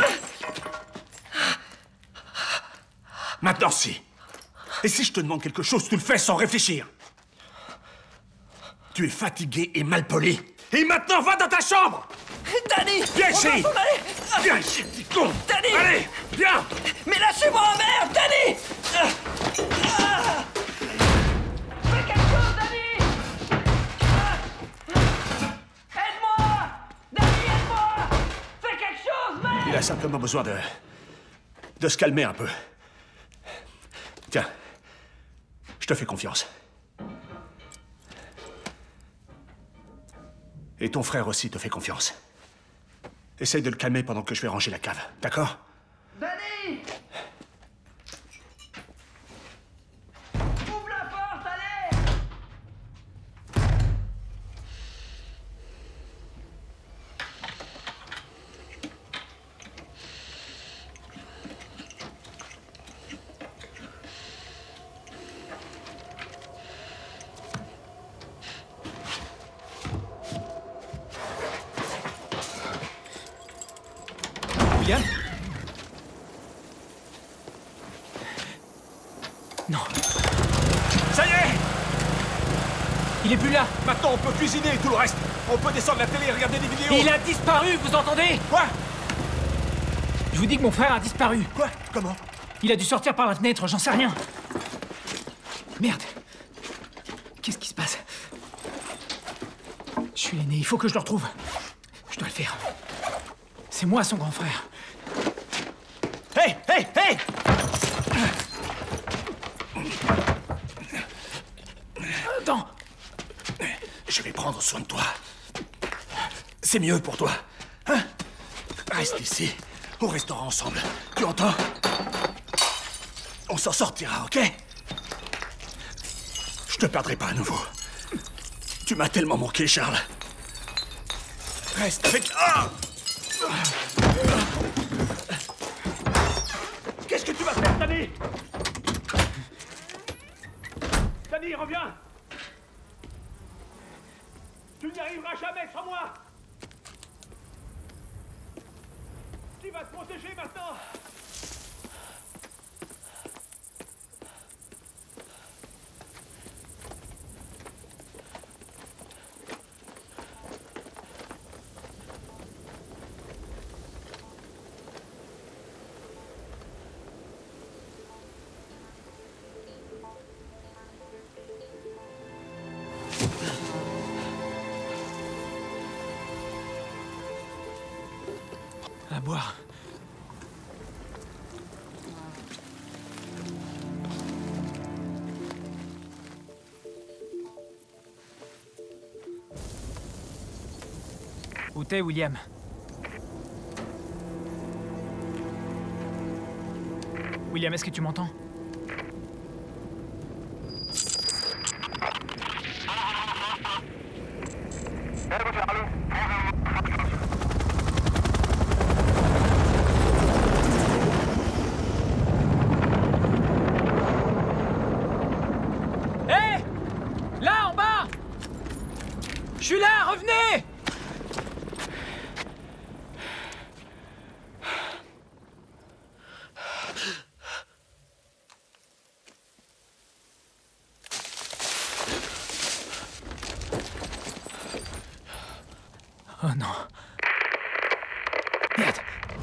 S16: Maintenant, si. Et si je te demande quelque chose, tu le fais sans réfléchir. Tu es fatigué et malpoli. Et maintenant, va dans ta chambre!
S12: Danny!
S16: Viens ici!
S12: On va s'en aller!
S16: Viens ici, petit con!
S12: Danny!
S16: Allez, viens!
S12: Mais lâchez-moi, merde! Danny! Fais quelque chose, Danny! Aide-moi! Danny, aide-moi! Fais quelque chose, merde!
S16: Il a simplement besoin de se calmer un peu. Tiens, je te fais confiance. Et ton frère aussi te fait confiance. Essaye de le calmer pendant que je vais ranger la cave, d'accord?
S12: Danny! Ouvre la porte, allez!
S3: William? Non.
S16: Ça y est!
S3: Il est plus là.
S16: Maintenant, on peut cuisiner et tout le reste. On peut descendre la télé et regarder des vidéos.
S3: Il a disparu, vous entendez?
S16: Quoi?
S3: Je vous dis que mon frère a disparu.
S16: Quoi? Comment?
S3: Il a dû sortir par la fenêtre, j'en sais rien. Merde. Qu'est-ce qui se passe? Je suis l'aîné, il faut que je le retrouve. Je dois le faire. C'est moi son grand frère.
S16: Hey! Hey! Hey!
S3: Attends.
S16: Je vais prendre soin de toi. C'est mieux pour toi. Hein? Reste ici. On restera ensemble. Tu entends? On s'en sortira, ok? Je te perdrai pas à nouveau. Tu m'as tellement manqué, Charles. Reste avec... Ah! Qu'est-ce que tu vas faire, Danny? Danny, reviens! Tu n'y arriveras jamais sans moi! Qui va te protéger maintenant?
S3: À boire. Où t'es, William? William, est-ce que tu m'entends? Hé! Là, en bas! Je suis là, revenez! Oh non. Merde.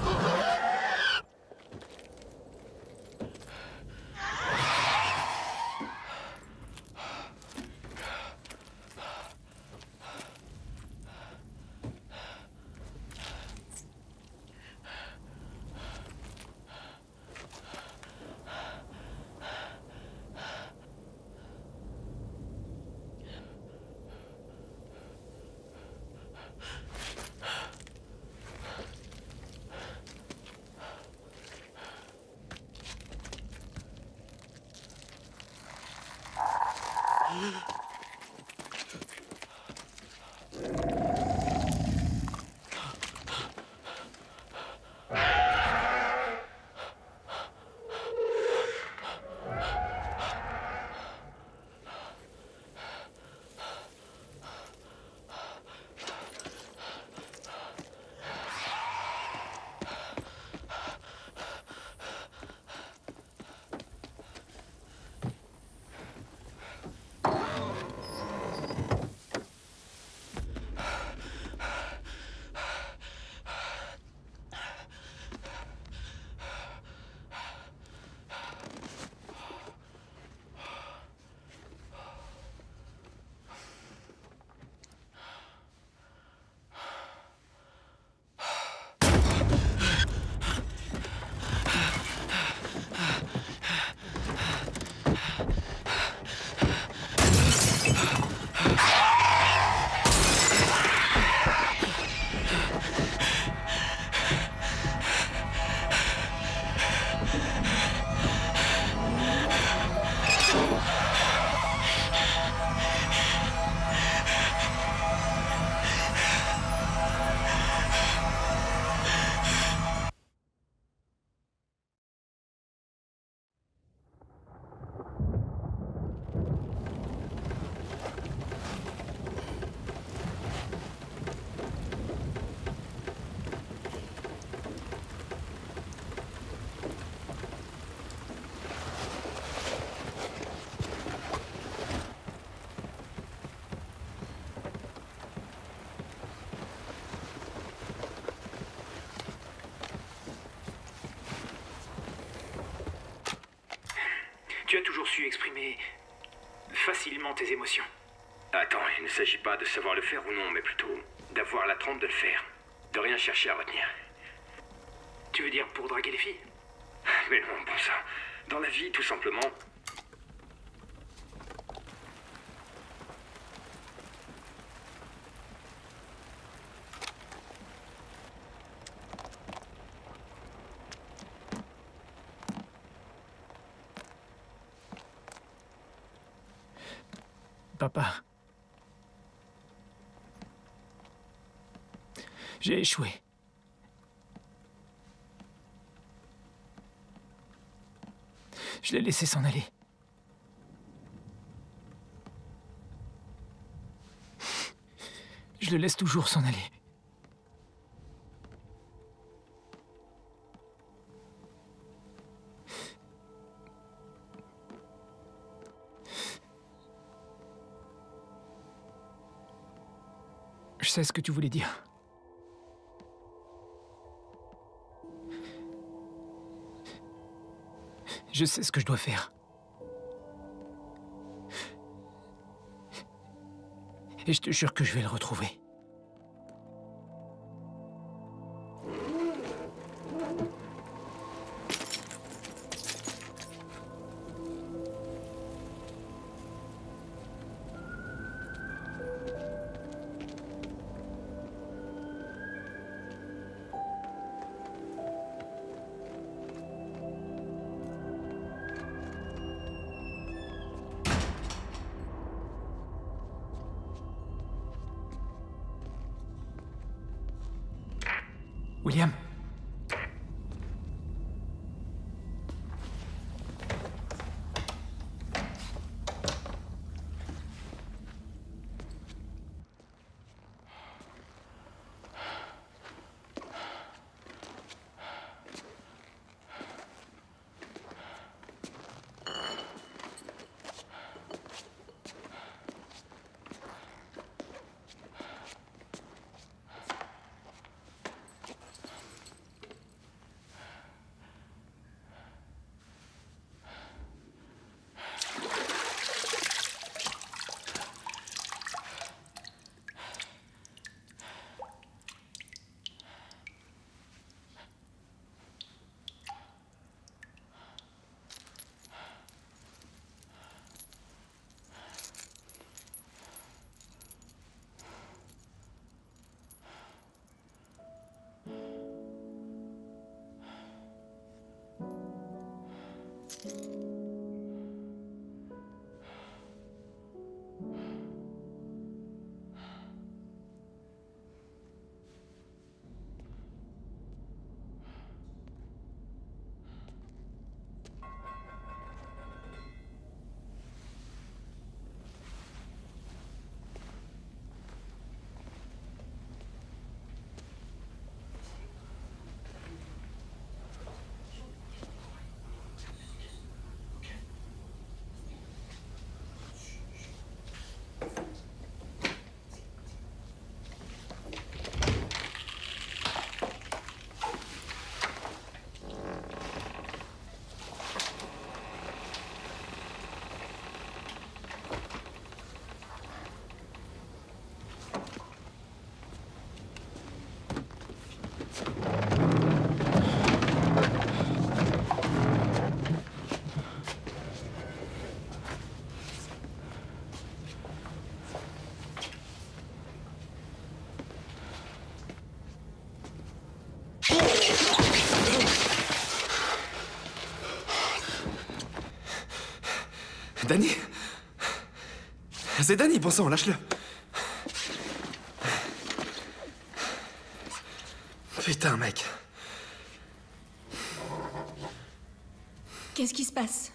S17: Tu as toujours su exprimer facilement tes émotions.
S10: Attends, il ne s'agit pas de savoir le faire ou non, mais plutôt d'avoir la trempe de le faire. De rien chercher à retenir.
S17: Tu veux dire pour draguer les filles?
S10: Mais non, bon ça. Dans la vie, tout simplement.
S3: Papa. J'ai échoué. Je l'ai laissé s'en aller. Je le laisse toujours s'en aller. Je sais ce que tu voulais dire. Je sais ce que je dois faire. Et je te jure que je vais le retrouver. William?
S5: Danny? C'est Danny, bon sang, lâche-le. Putain, mec.
S6: Qu'est-ce qui se passe?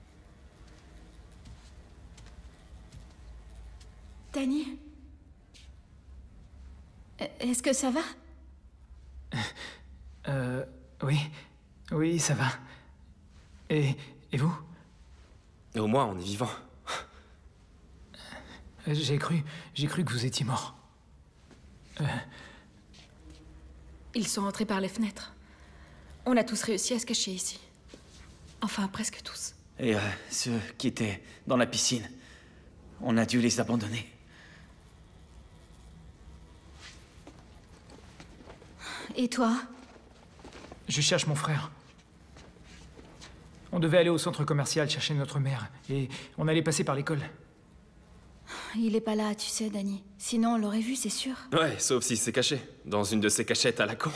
S6: Danny? Est-ce que ça va?
S3: Oui. Oui, ça va. Et vous?
S5: Au moins, on est vivant.
S3: J'ai cru que vous étiez mort.
S6: Ils sont entrés par les fenêtres. On a tous réussi à se cacher ici. Enfin, presque tous.
S2: Et ceux qui étaient dans la piscine, on a dû les abandonner.
S6: Et toi?
S3: Je cherche mon frère. On devait aller au centre commercial chercher notre mère, et on allait passer par l'école.
S6: Il est pas là, tu sais, Danny. Sinon, on l'aurait vu, c'est sûr.
S5: Ouais, sauf s'il s'est caché. Dans une de ces cachettes à la con.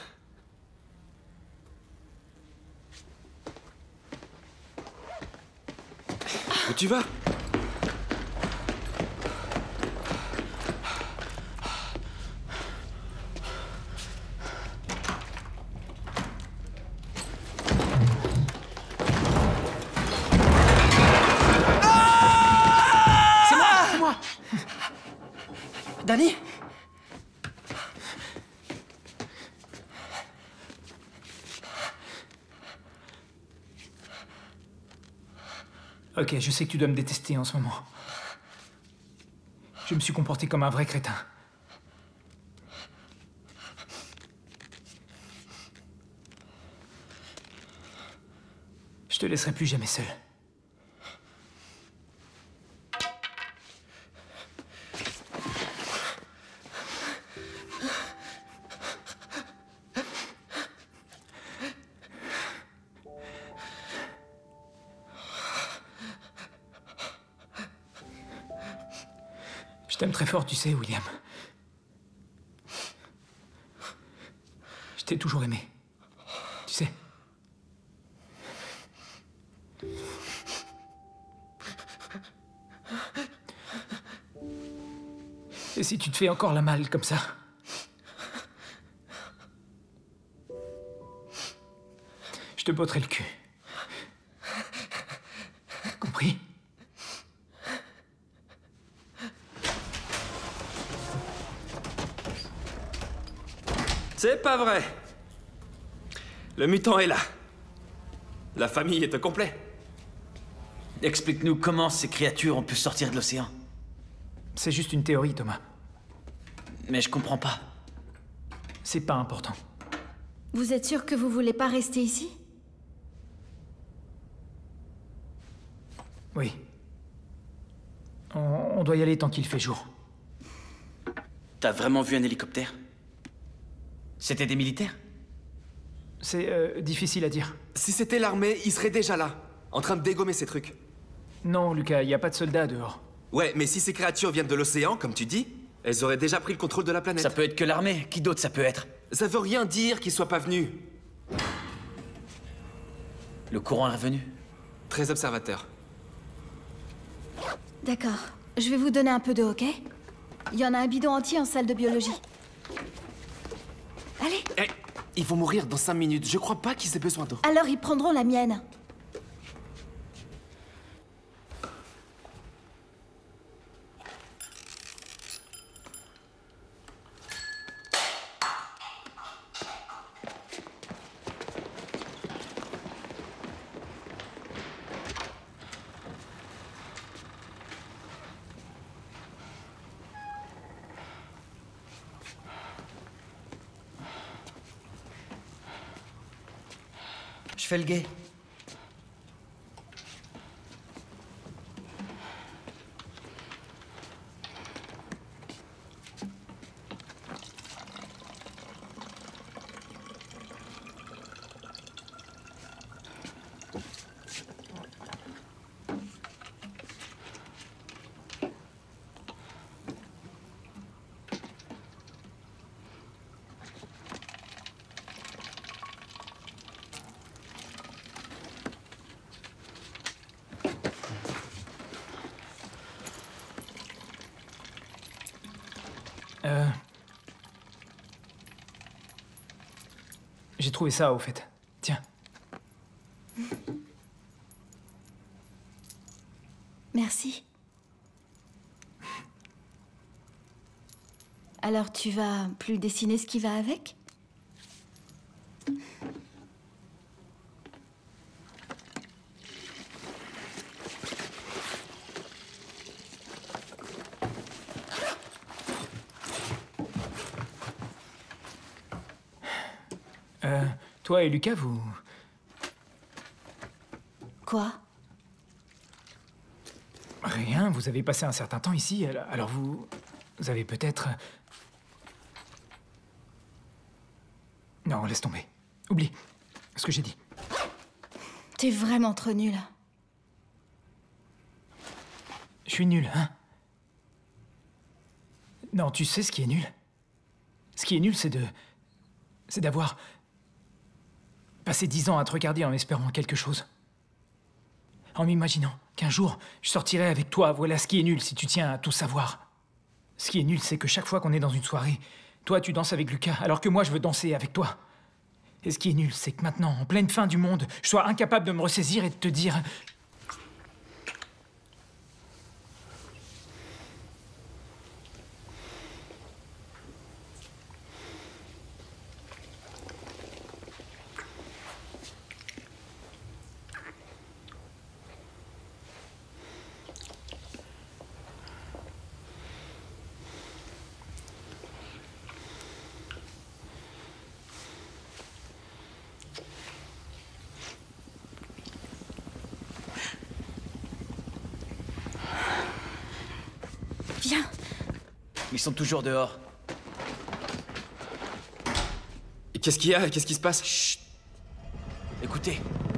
S5: Où tu vas?
S3: C'est moi!
S12: Danny?
S3: Ok, je sais que tu dois me détester en ce moment. Je me suis comporté comme un vrai crétin. Je te laisserai plus jamais seul. Je t'aime très fort, tu sais, William. Je t'ai toujours aimé. Tu sais. Et si tu te fais encore la malle comme ça, Je te botterai le cul. Compris?
S5: C'est pas vrai. Le mutant est là. La famille est au complet.
S2: Explique-nous comment ces créatures ont pu sortir de l'océan.
S3: C'est juste une théorie, Thomas.
S2: Mais je comprends pas.
S3: C'est pas important.
S18: Vous êtes sûr que vous voulez pas rester ici?
S3: Oui. On doit y aller tant qu'il fait jour.
S2: T'as vraiment vu un hélicoptère? C'était des militaires?
S3: C'est difficile à dire.
S5: Si c'était l'armée, ils seraient déjà là, en train de dégommer ces trucs.
S3: Non, Lucas, il n'y a pas de soldats dehors.
S5: Ouais, mais si ces créatures viennent de l'océan, comme tu dis, elles auraient déjà pris le contrôle de la planète.
S2: Ça peut être que l'armée. Qui d'autre ça peut être?
S5: Ça veut rien dire qu'ils soient pas venus.
S2: Le courant est revenu.
S5: Très observateur.
S18: D'accord. Je vais vous donner un peu d'eau, ok? Il y en a un bidon entier en salle de biologie. Allez.
S5: Eh, ils vont mourir dans 5 minutes. Je crois pas qu'ils aient besoin d'eau.
S18: Alors ils prendront la mienne.
S12: Je fais le guet.
S3: J'ai trouvé ça, au fait. Tiens.
S18: Merci. Alors tu vas plus dessiner ce qui va avec?
S3: Toi et Lucas, vous...
S18: Quoi?
S3: Rien, vous avez passé un certain temps ici, alors vous avez peut-être... Non, laisse tomber. Oublie ce que j'ai dit.
S18: T'es vraiment trop nul.
S3: Je suis nul, hein? Non, tu sais ce qui est nul? Ce qui est nul, c'est d'avoir... passé 10 ans à te regarder en espérant quelque chose. En m'imaginant qu'un jour, je sortirai avec toi. Voilà ce qui est nul, si tu tiens à tout savoir. Ce qui est nul, c'est que chaque fois qu'on est dans une soirée, toi, tu danses avec Lucas, alors que moi, je veux danser avec toi. Et ce qui est nul, c'est que maintenant, en pleine fin du monde, je sois incapable de me ressaisir et de te dire...
S18: Viens.
S2: Ils sont toujours dehors.
S5: Qu'est-ce qu'il y a? Qu'est-ce qui se passe?
S2: Chut. Écoutez.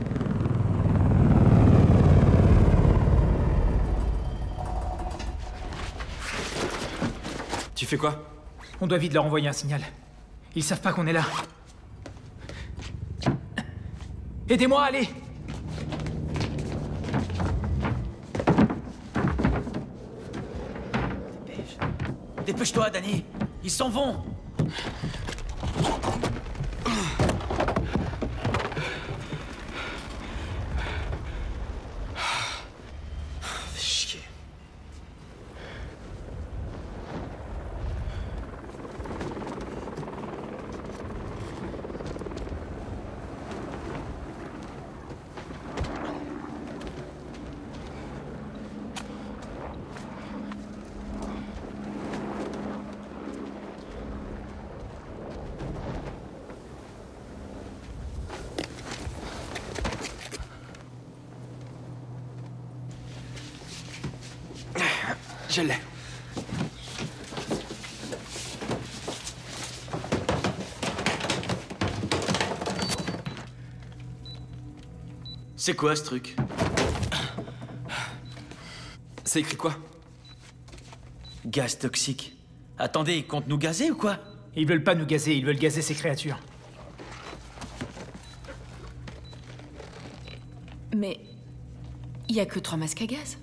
S5: Tu fais quoi?
S3: On doit vite leur envoyer un signal. Ils savent pas qu'on est là. Aidez-moi, allez!
S2: Dépêche-toi, Danny. Ils s'en vont.
S5: Je l'ai.
S2: C'est quoi ce truc?
S5: C'est écrit quoi?
S2: Gaz toxique. Attendez, ils comptent nous gazer ou quoi?
S3: Ils veulent pas nous gazer, ils veulent gazer ces créatures.
S6: Mais il y a que 3 masques à gaz.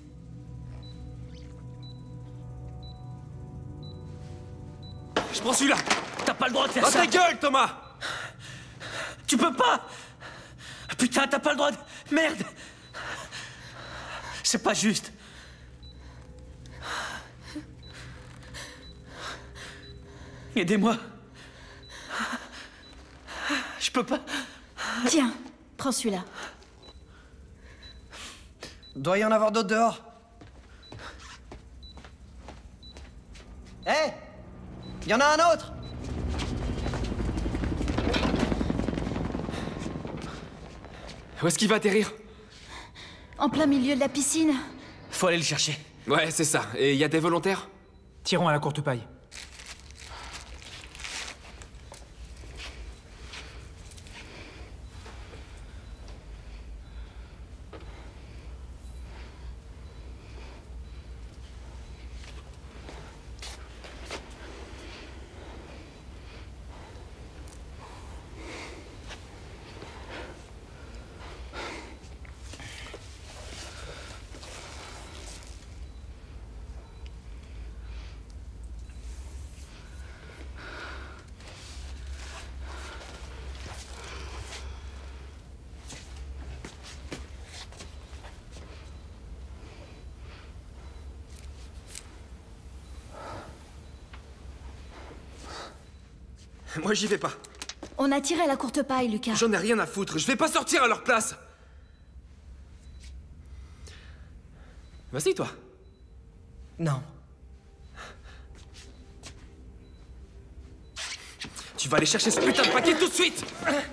S5: Je prends celui-là.
S2: T'as pas le droit de faire
S5: ça.
S2: ça.
S5: Ta gueule, Thomas.
S2: Tu peux pas. Putain, t'as pas le droit de... Merde. C'est pas juste. Aidez-moi. Je peux pas.
S18: Tiens, prends celui-là.
S12: Doit y en avoir d'autres dehors. Hé! Il y en a un autre!
S5: Où est-ce qu'il va atterrir?
S18: En plein milieu de la piscine.
S2: Faut aller le chercher.
S5: Ouais, c'est ça. Et il y a des volontaires?
S3: Tirons à la courte paille.
S5: Moi, j'y vais pas.
S18: On a tiré à la courte paille, Lucas.
S5: J'en ai rien à foutre. Je vais pas sortir à leur place. Vas-y, toi.
S12: Non.
S5: Tu vas aller chercher ce putain de paquet tout de suite.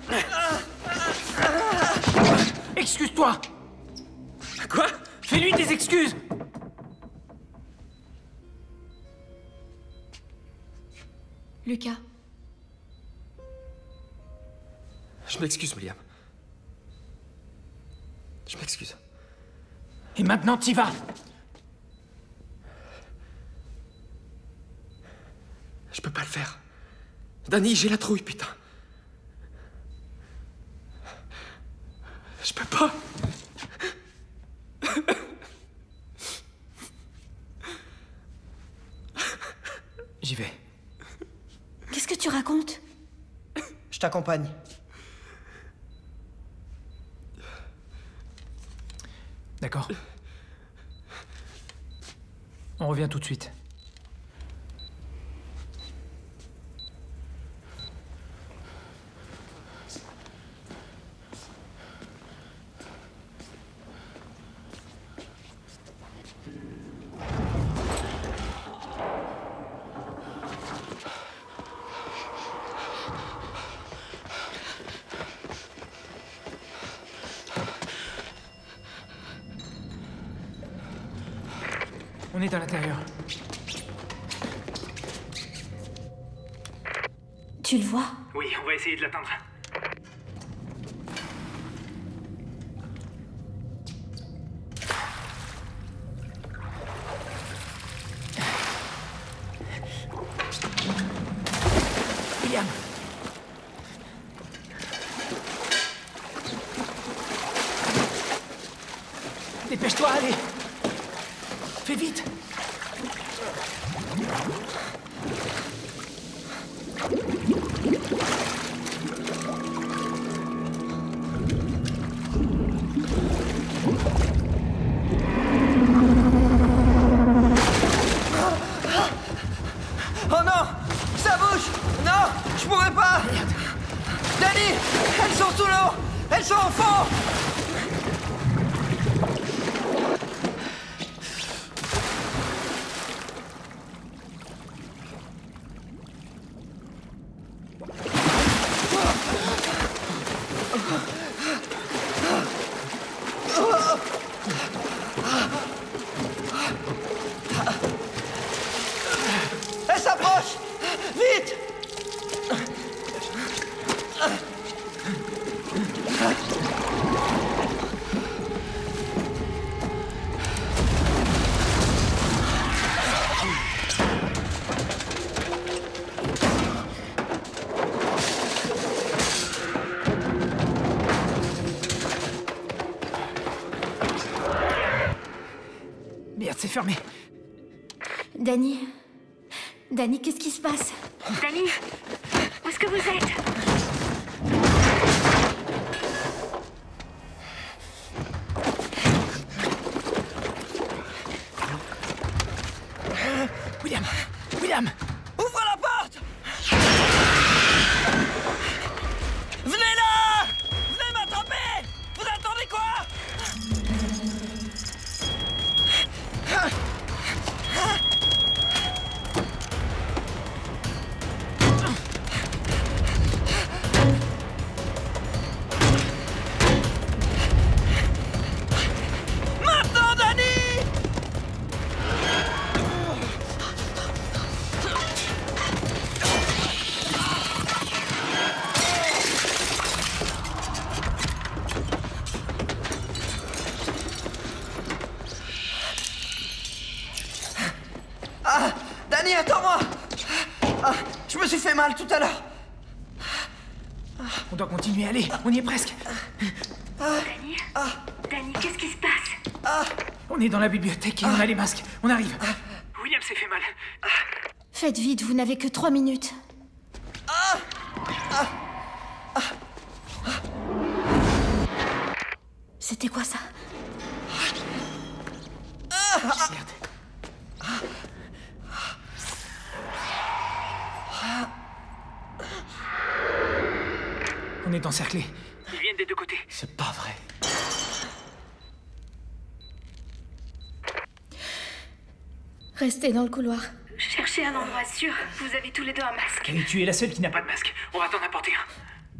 S3: Excuse-toi.
S5: Quoi?
S3: Fais-lui des excuses.
S6: Lucas.
S5: Je m'excuse, William. Je m'excuse.
S3: Et maintenant, t'y vas.
S5: Je peux pas le faire. Danny, j'ai la trouille, putain. Je peux pas.
S3: J'y vais.
S18: Qu'est-ce que tu racontes?
S12: Je t'accompagne.
S3: D'accord. On revient tout de suite. On est à l'intérieur.
S18: Tu le vois?
S17: Oui, on va essayer de l'atteindre.
S3: William. Dépêche-toi, allez. Fais vite.
S12: Oh non! Ça bouge! Non! Je pourrais pas! Danny! Elles sont sous l'eau! Elles sont au fond!
S3: Merde, c'est fermé.
S18: Danny. Danny, qu'est-ce qui se passe?
S13: Danny, où est-ce que vous êtes?
S3: William! William!
S12: Ouvre la porte! Venez là! Venez m'attraper! Vous attendez quoi? Maintenant, Danny! Ah! Danny, attends-moi! Ah, je me suis fait mal tout à l'heure.
S3: On doit continuer, allez, on y est presque.
S13: Danny? Danny, qu'est-ce qui se passe?
S3: On est dans la bibliothèque et on a les masques. On arrive.
S17: William s'est fait mal.
S18: Faites vite, vous n'avez que 3 minutes. C'était quoi ça?
S3: Merde. On est encerclés.
S17: Ils viennent des deux côtés.
S3: C'est pas vrai.
S18: Restez dans le couloir.
S13: Cherchez un endroit sûr. Vous avez tous les deux un masque.
S3: Et tu es la seule qui n'a pas
S17: Pas de masque. On va t'en apporter un.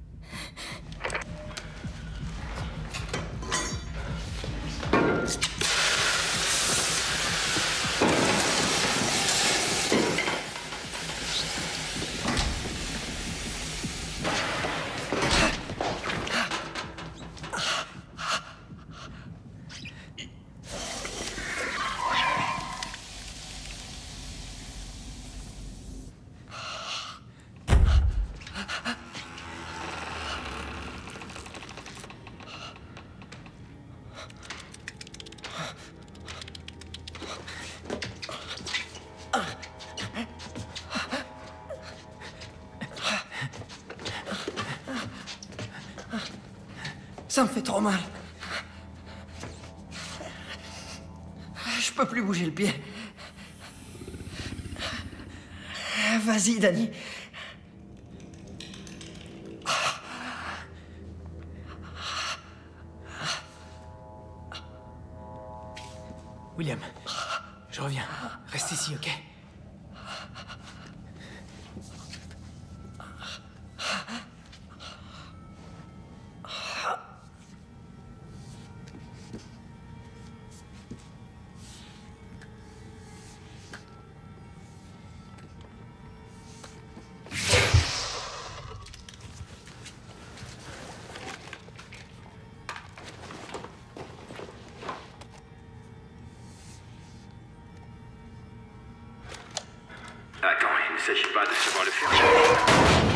S12: Ça me fait trop mal. Je peux plus bouger le pied. Vas-y, Danny.
S3: William, je reviens. Reste ici, ok?
S1: Attends, il ne s'agit pas de savoir le faire.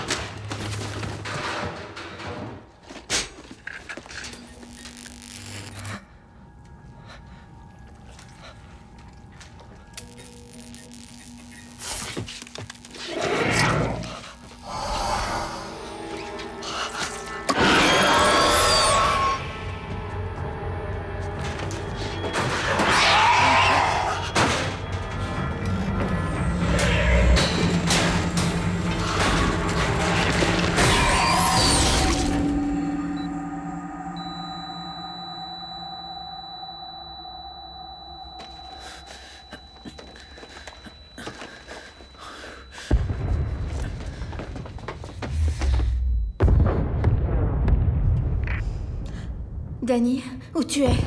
S18: Danny, où tu es?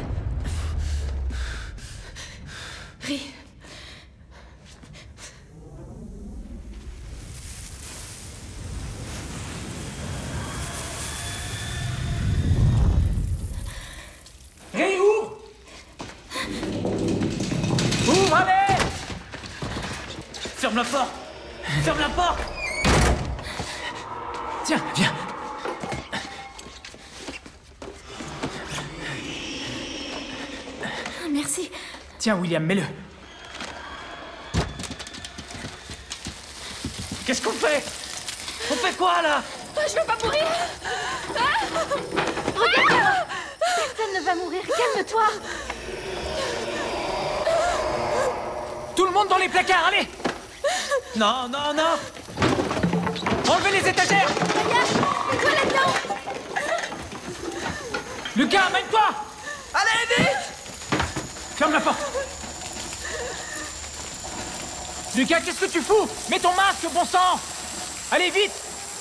S18: Ri.
S2: la porte! Ferme la porte!
S3: Tiens, viens.
S18: Merci.
S3: Tiens, William, mets-le.
S2: Qu'est-ce qu'on fait? On fait quoi, là?
S18: Je veux pas mourir. Regarde. Personne ne va mourir, calme-toi.
S3: Tout le monde dans les placards, allez!
S2: Non, non, non!
S3: Enlevez les étagères!
S18: Toi là-dedans!
S3: Lucas, amène-toi!
S12: Allez, vite!
S3: Ferme la porte! Lucas, qu'est-ce que tu fous? Mets ton masque, bon sang! Allez, vite!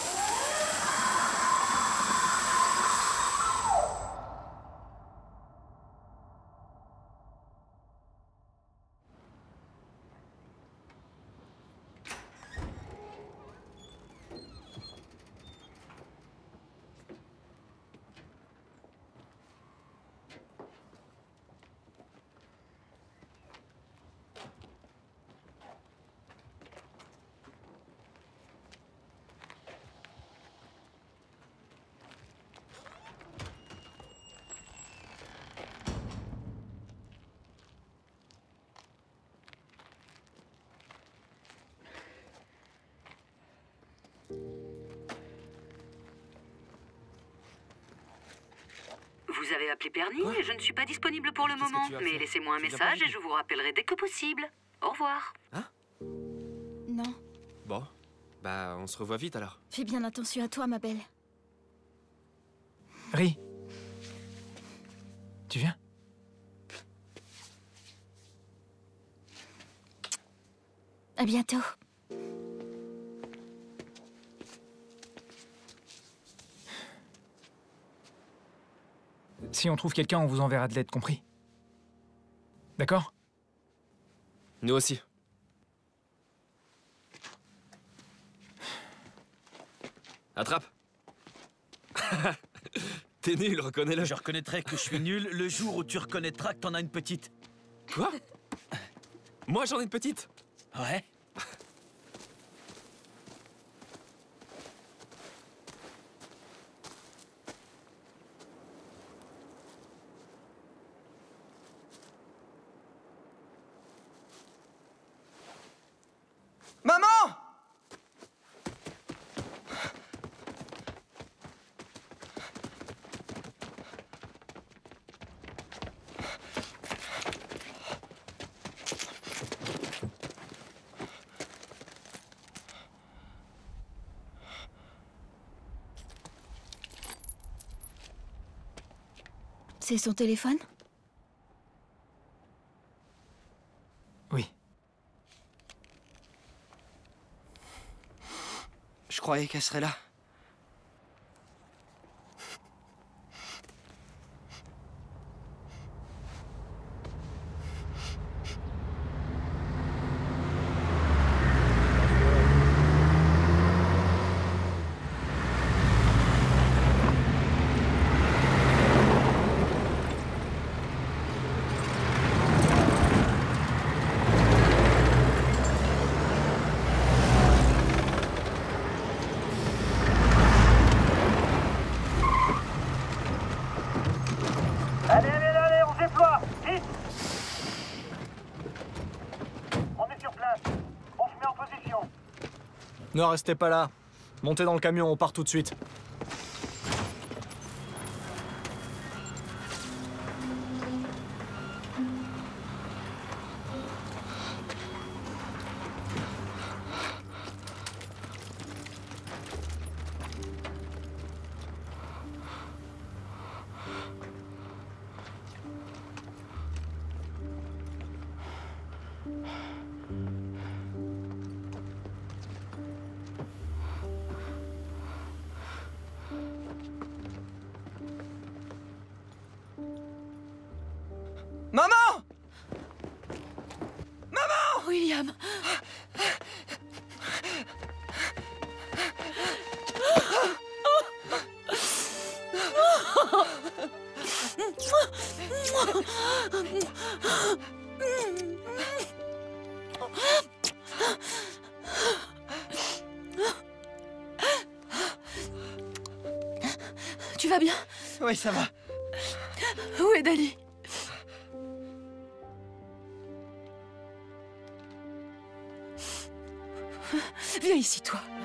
S13: Vous avez appelé Perny? Je ne suis pas disponible pour le moment, mais laissez-moi un message et je vous rappellerai dès que possible. Au revoir.
S18: Non.
S5: Bon, bah on se revoit vite alors.
S18: Fais bien attention à toi, ma belle.
S3: Ri. Tu viens?
S18: À bientôt.
S3: Si on trouve quelqu'un, on vous enverra de l'aide, compris? D'accord?
S5: Nous aussi. Attrape. T'es nul, reconnais-le.
S2: Je reconnaîtrai que je suis nul le jour où tu reconnaîtras que t'en as une petite.
S5: Quoi? Moi j'en ai une petite.
S2: Ouais.
S12: Maman!
S18: C'est son téléphone?
S3: Oui.
S12: Je croyais qu'elle serait là.
S1: Allez, allez, allez, on déploie! Vite! On est sur place. On se met en position.
S4: Ne restez pas là. Montez dans le camion, on part tout de suite.
S12: Maman!
S14: William! Tu vas bien?
S12: Oui, ça va.
S14: Où est Dali? Viens ici, toi.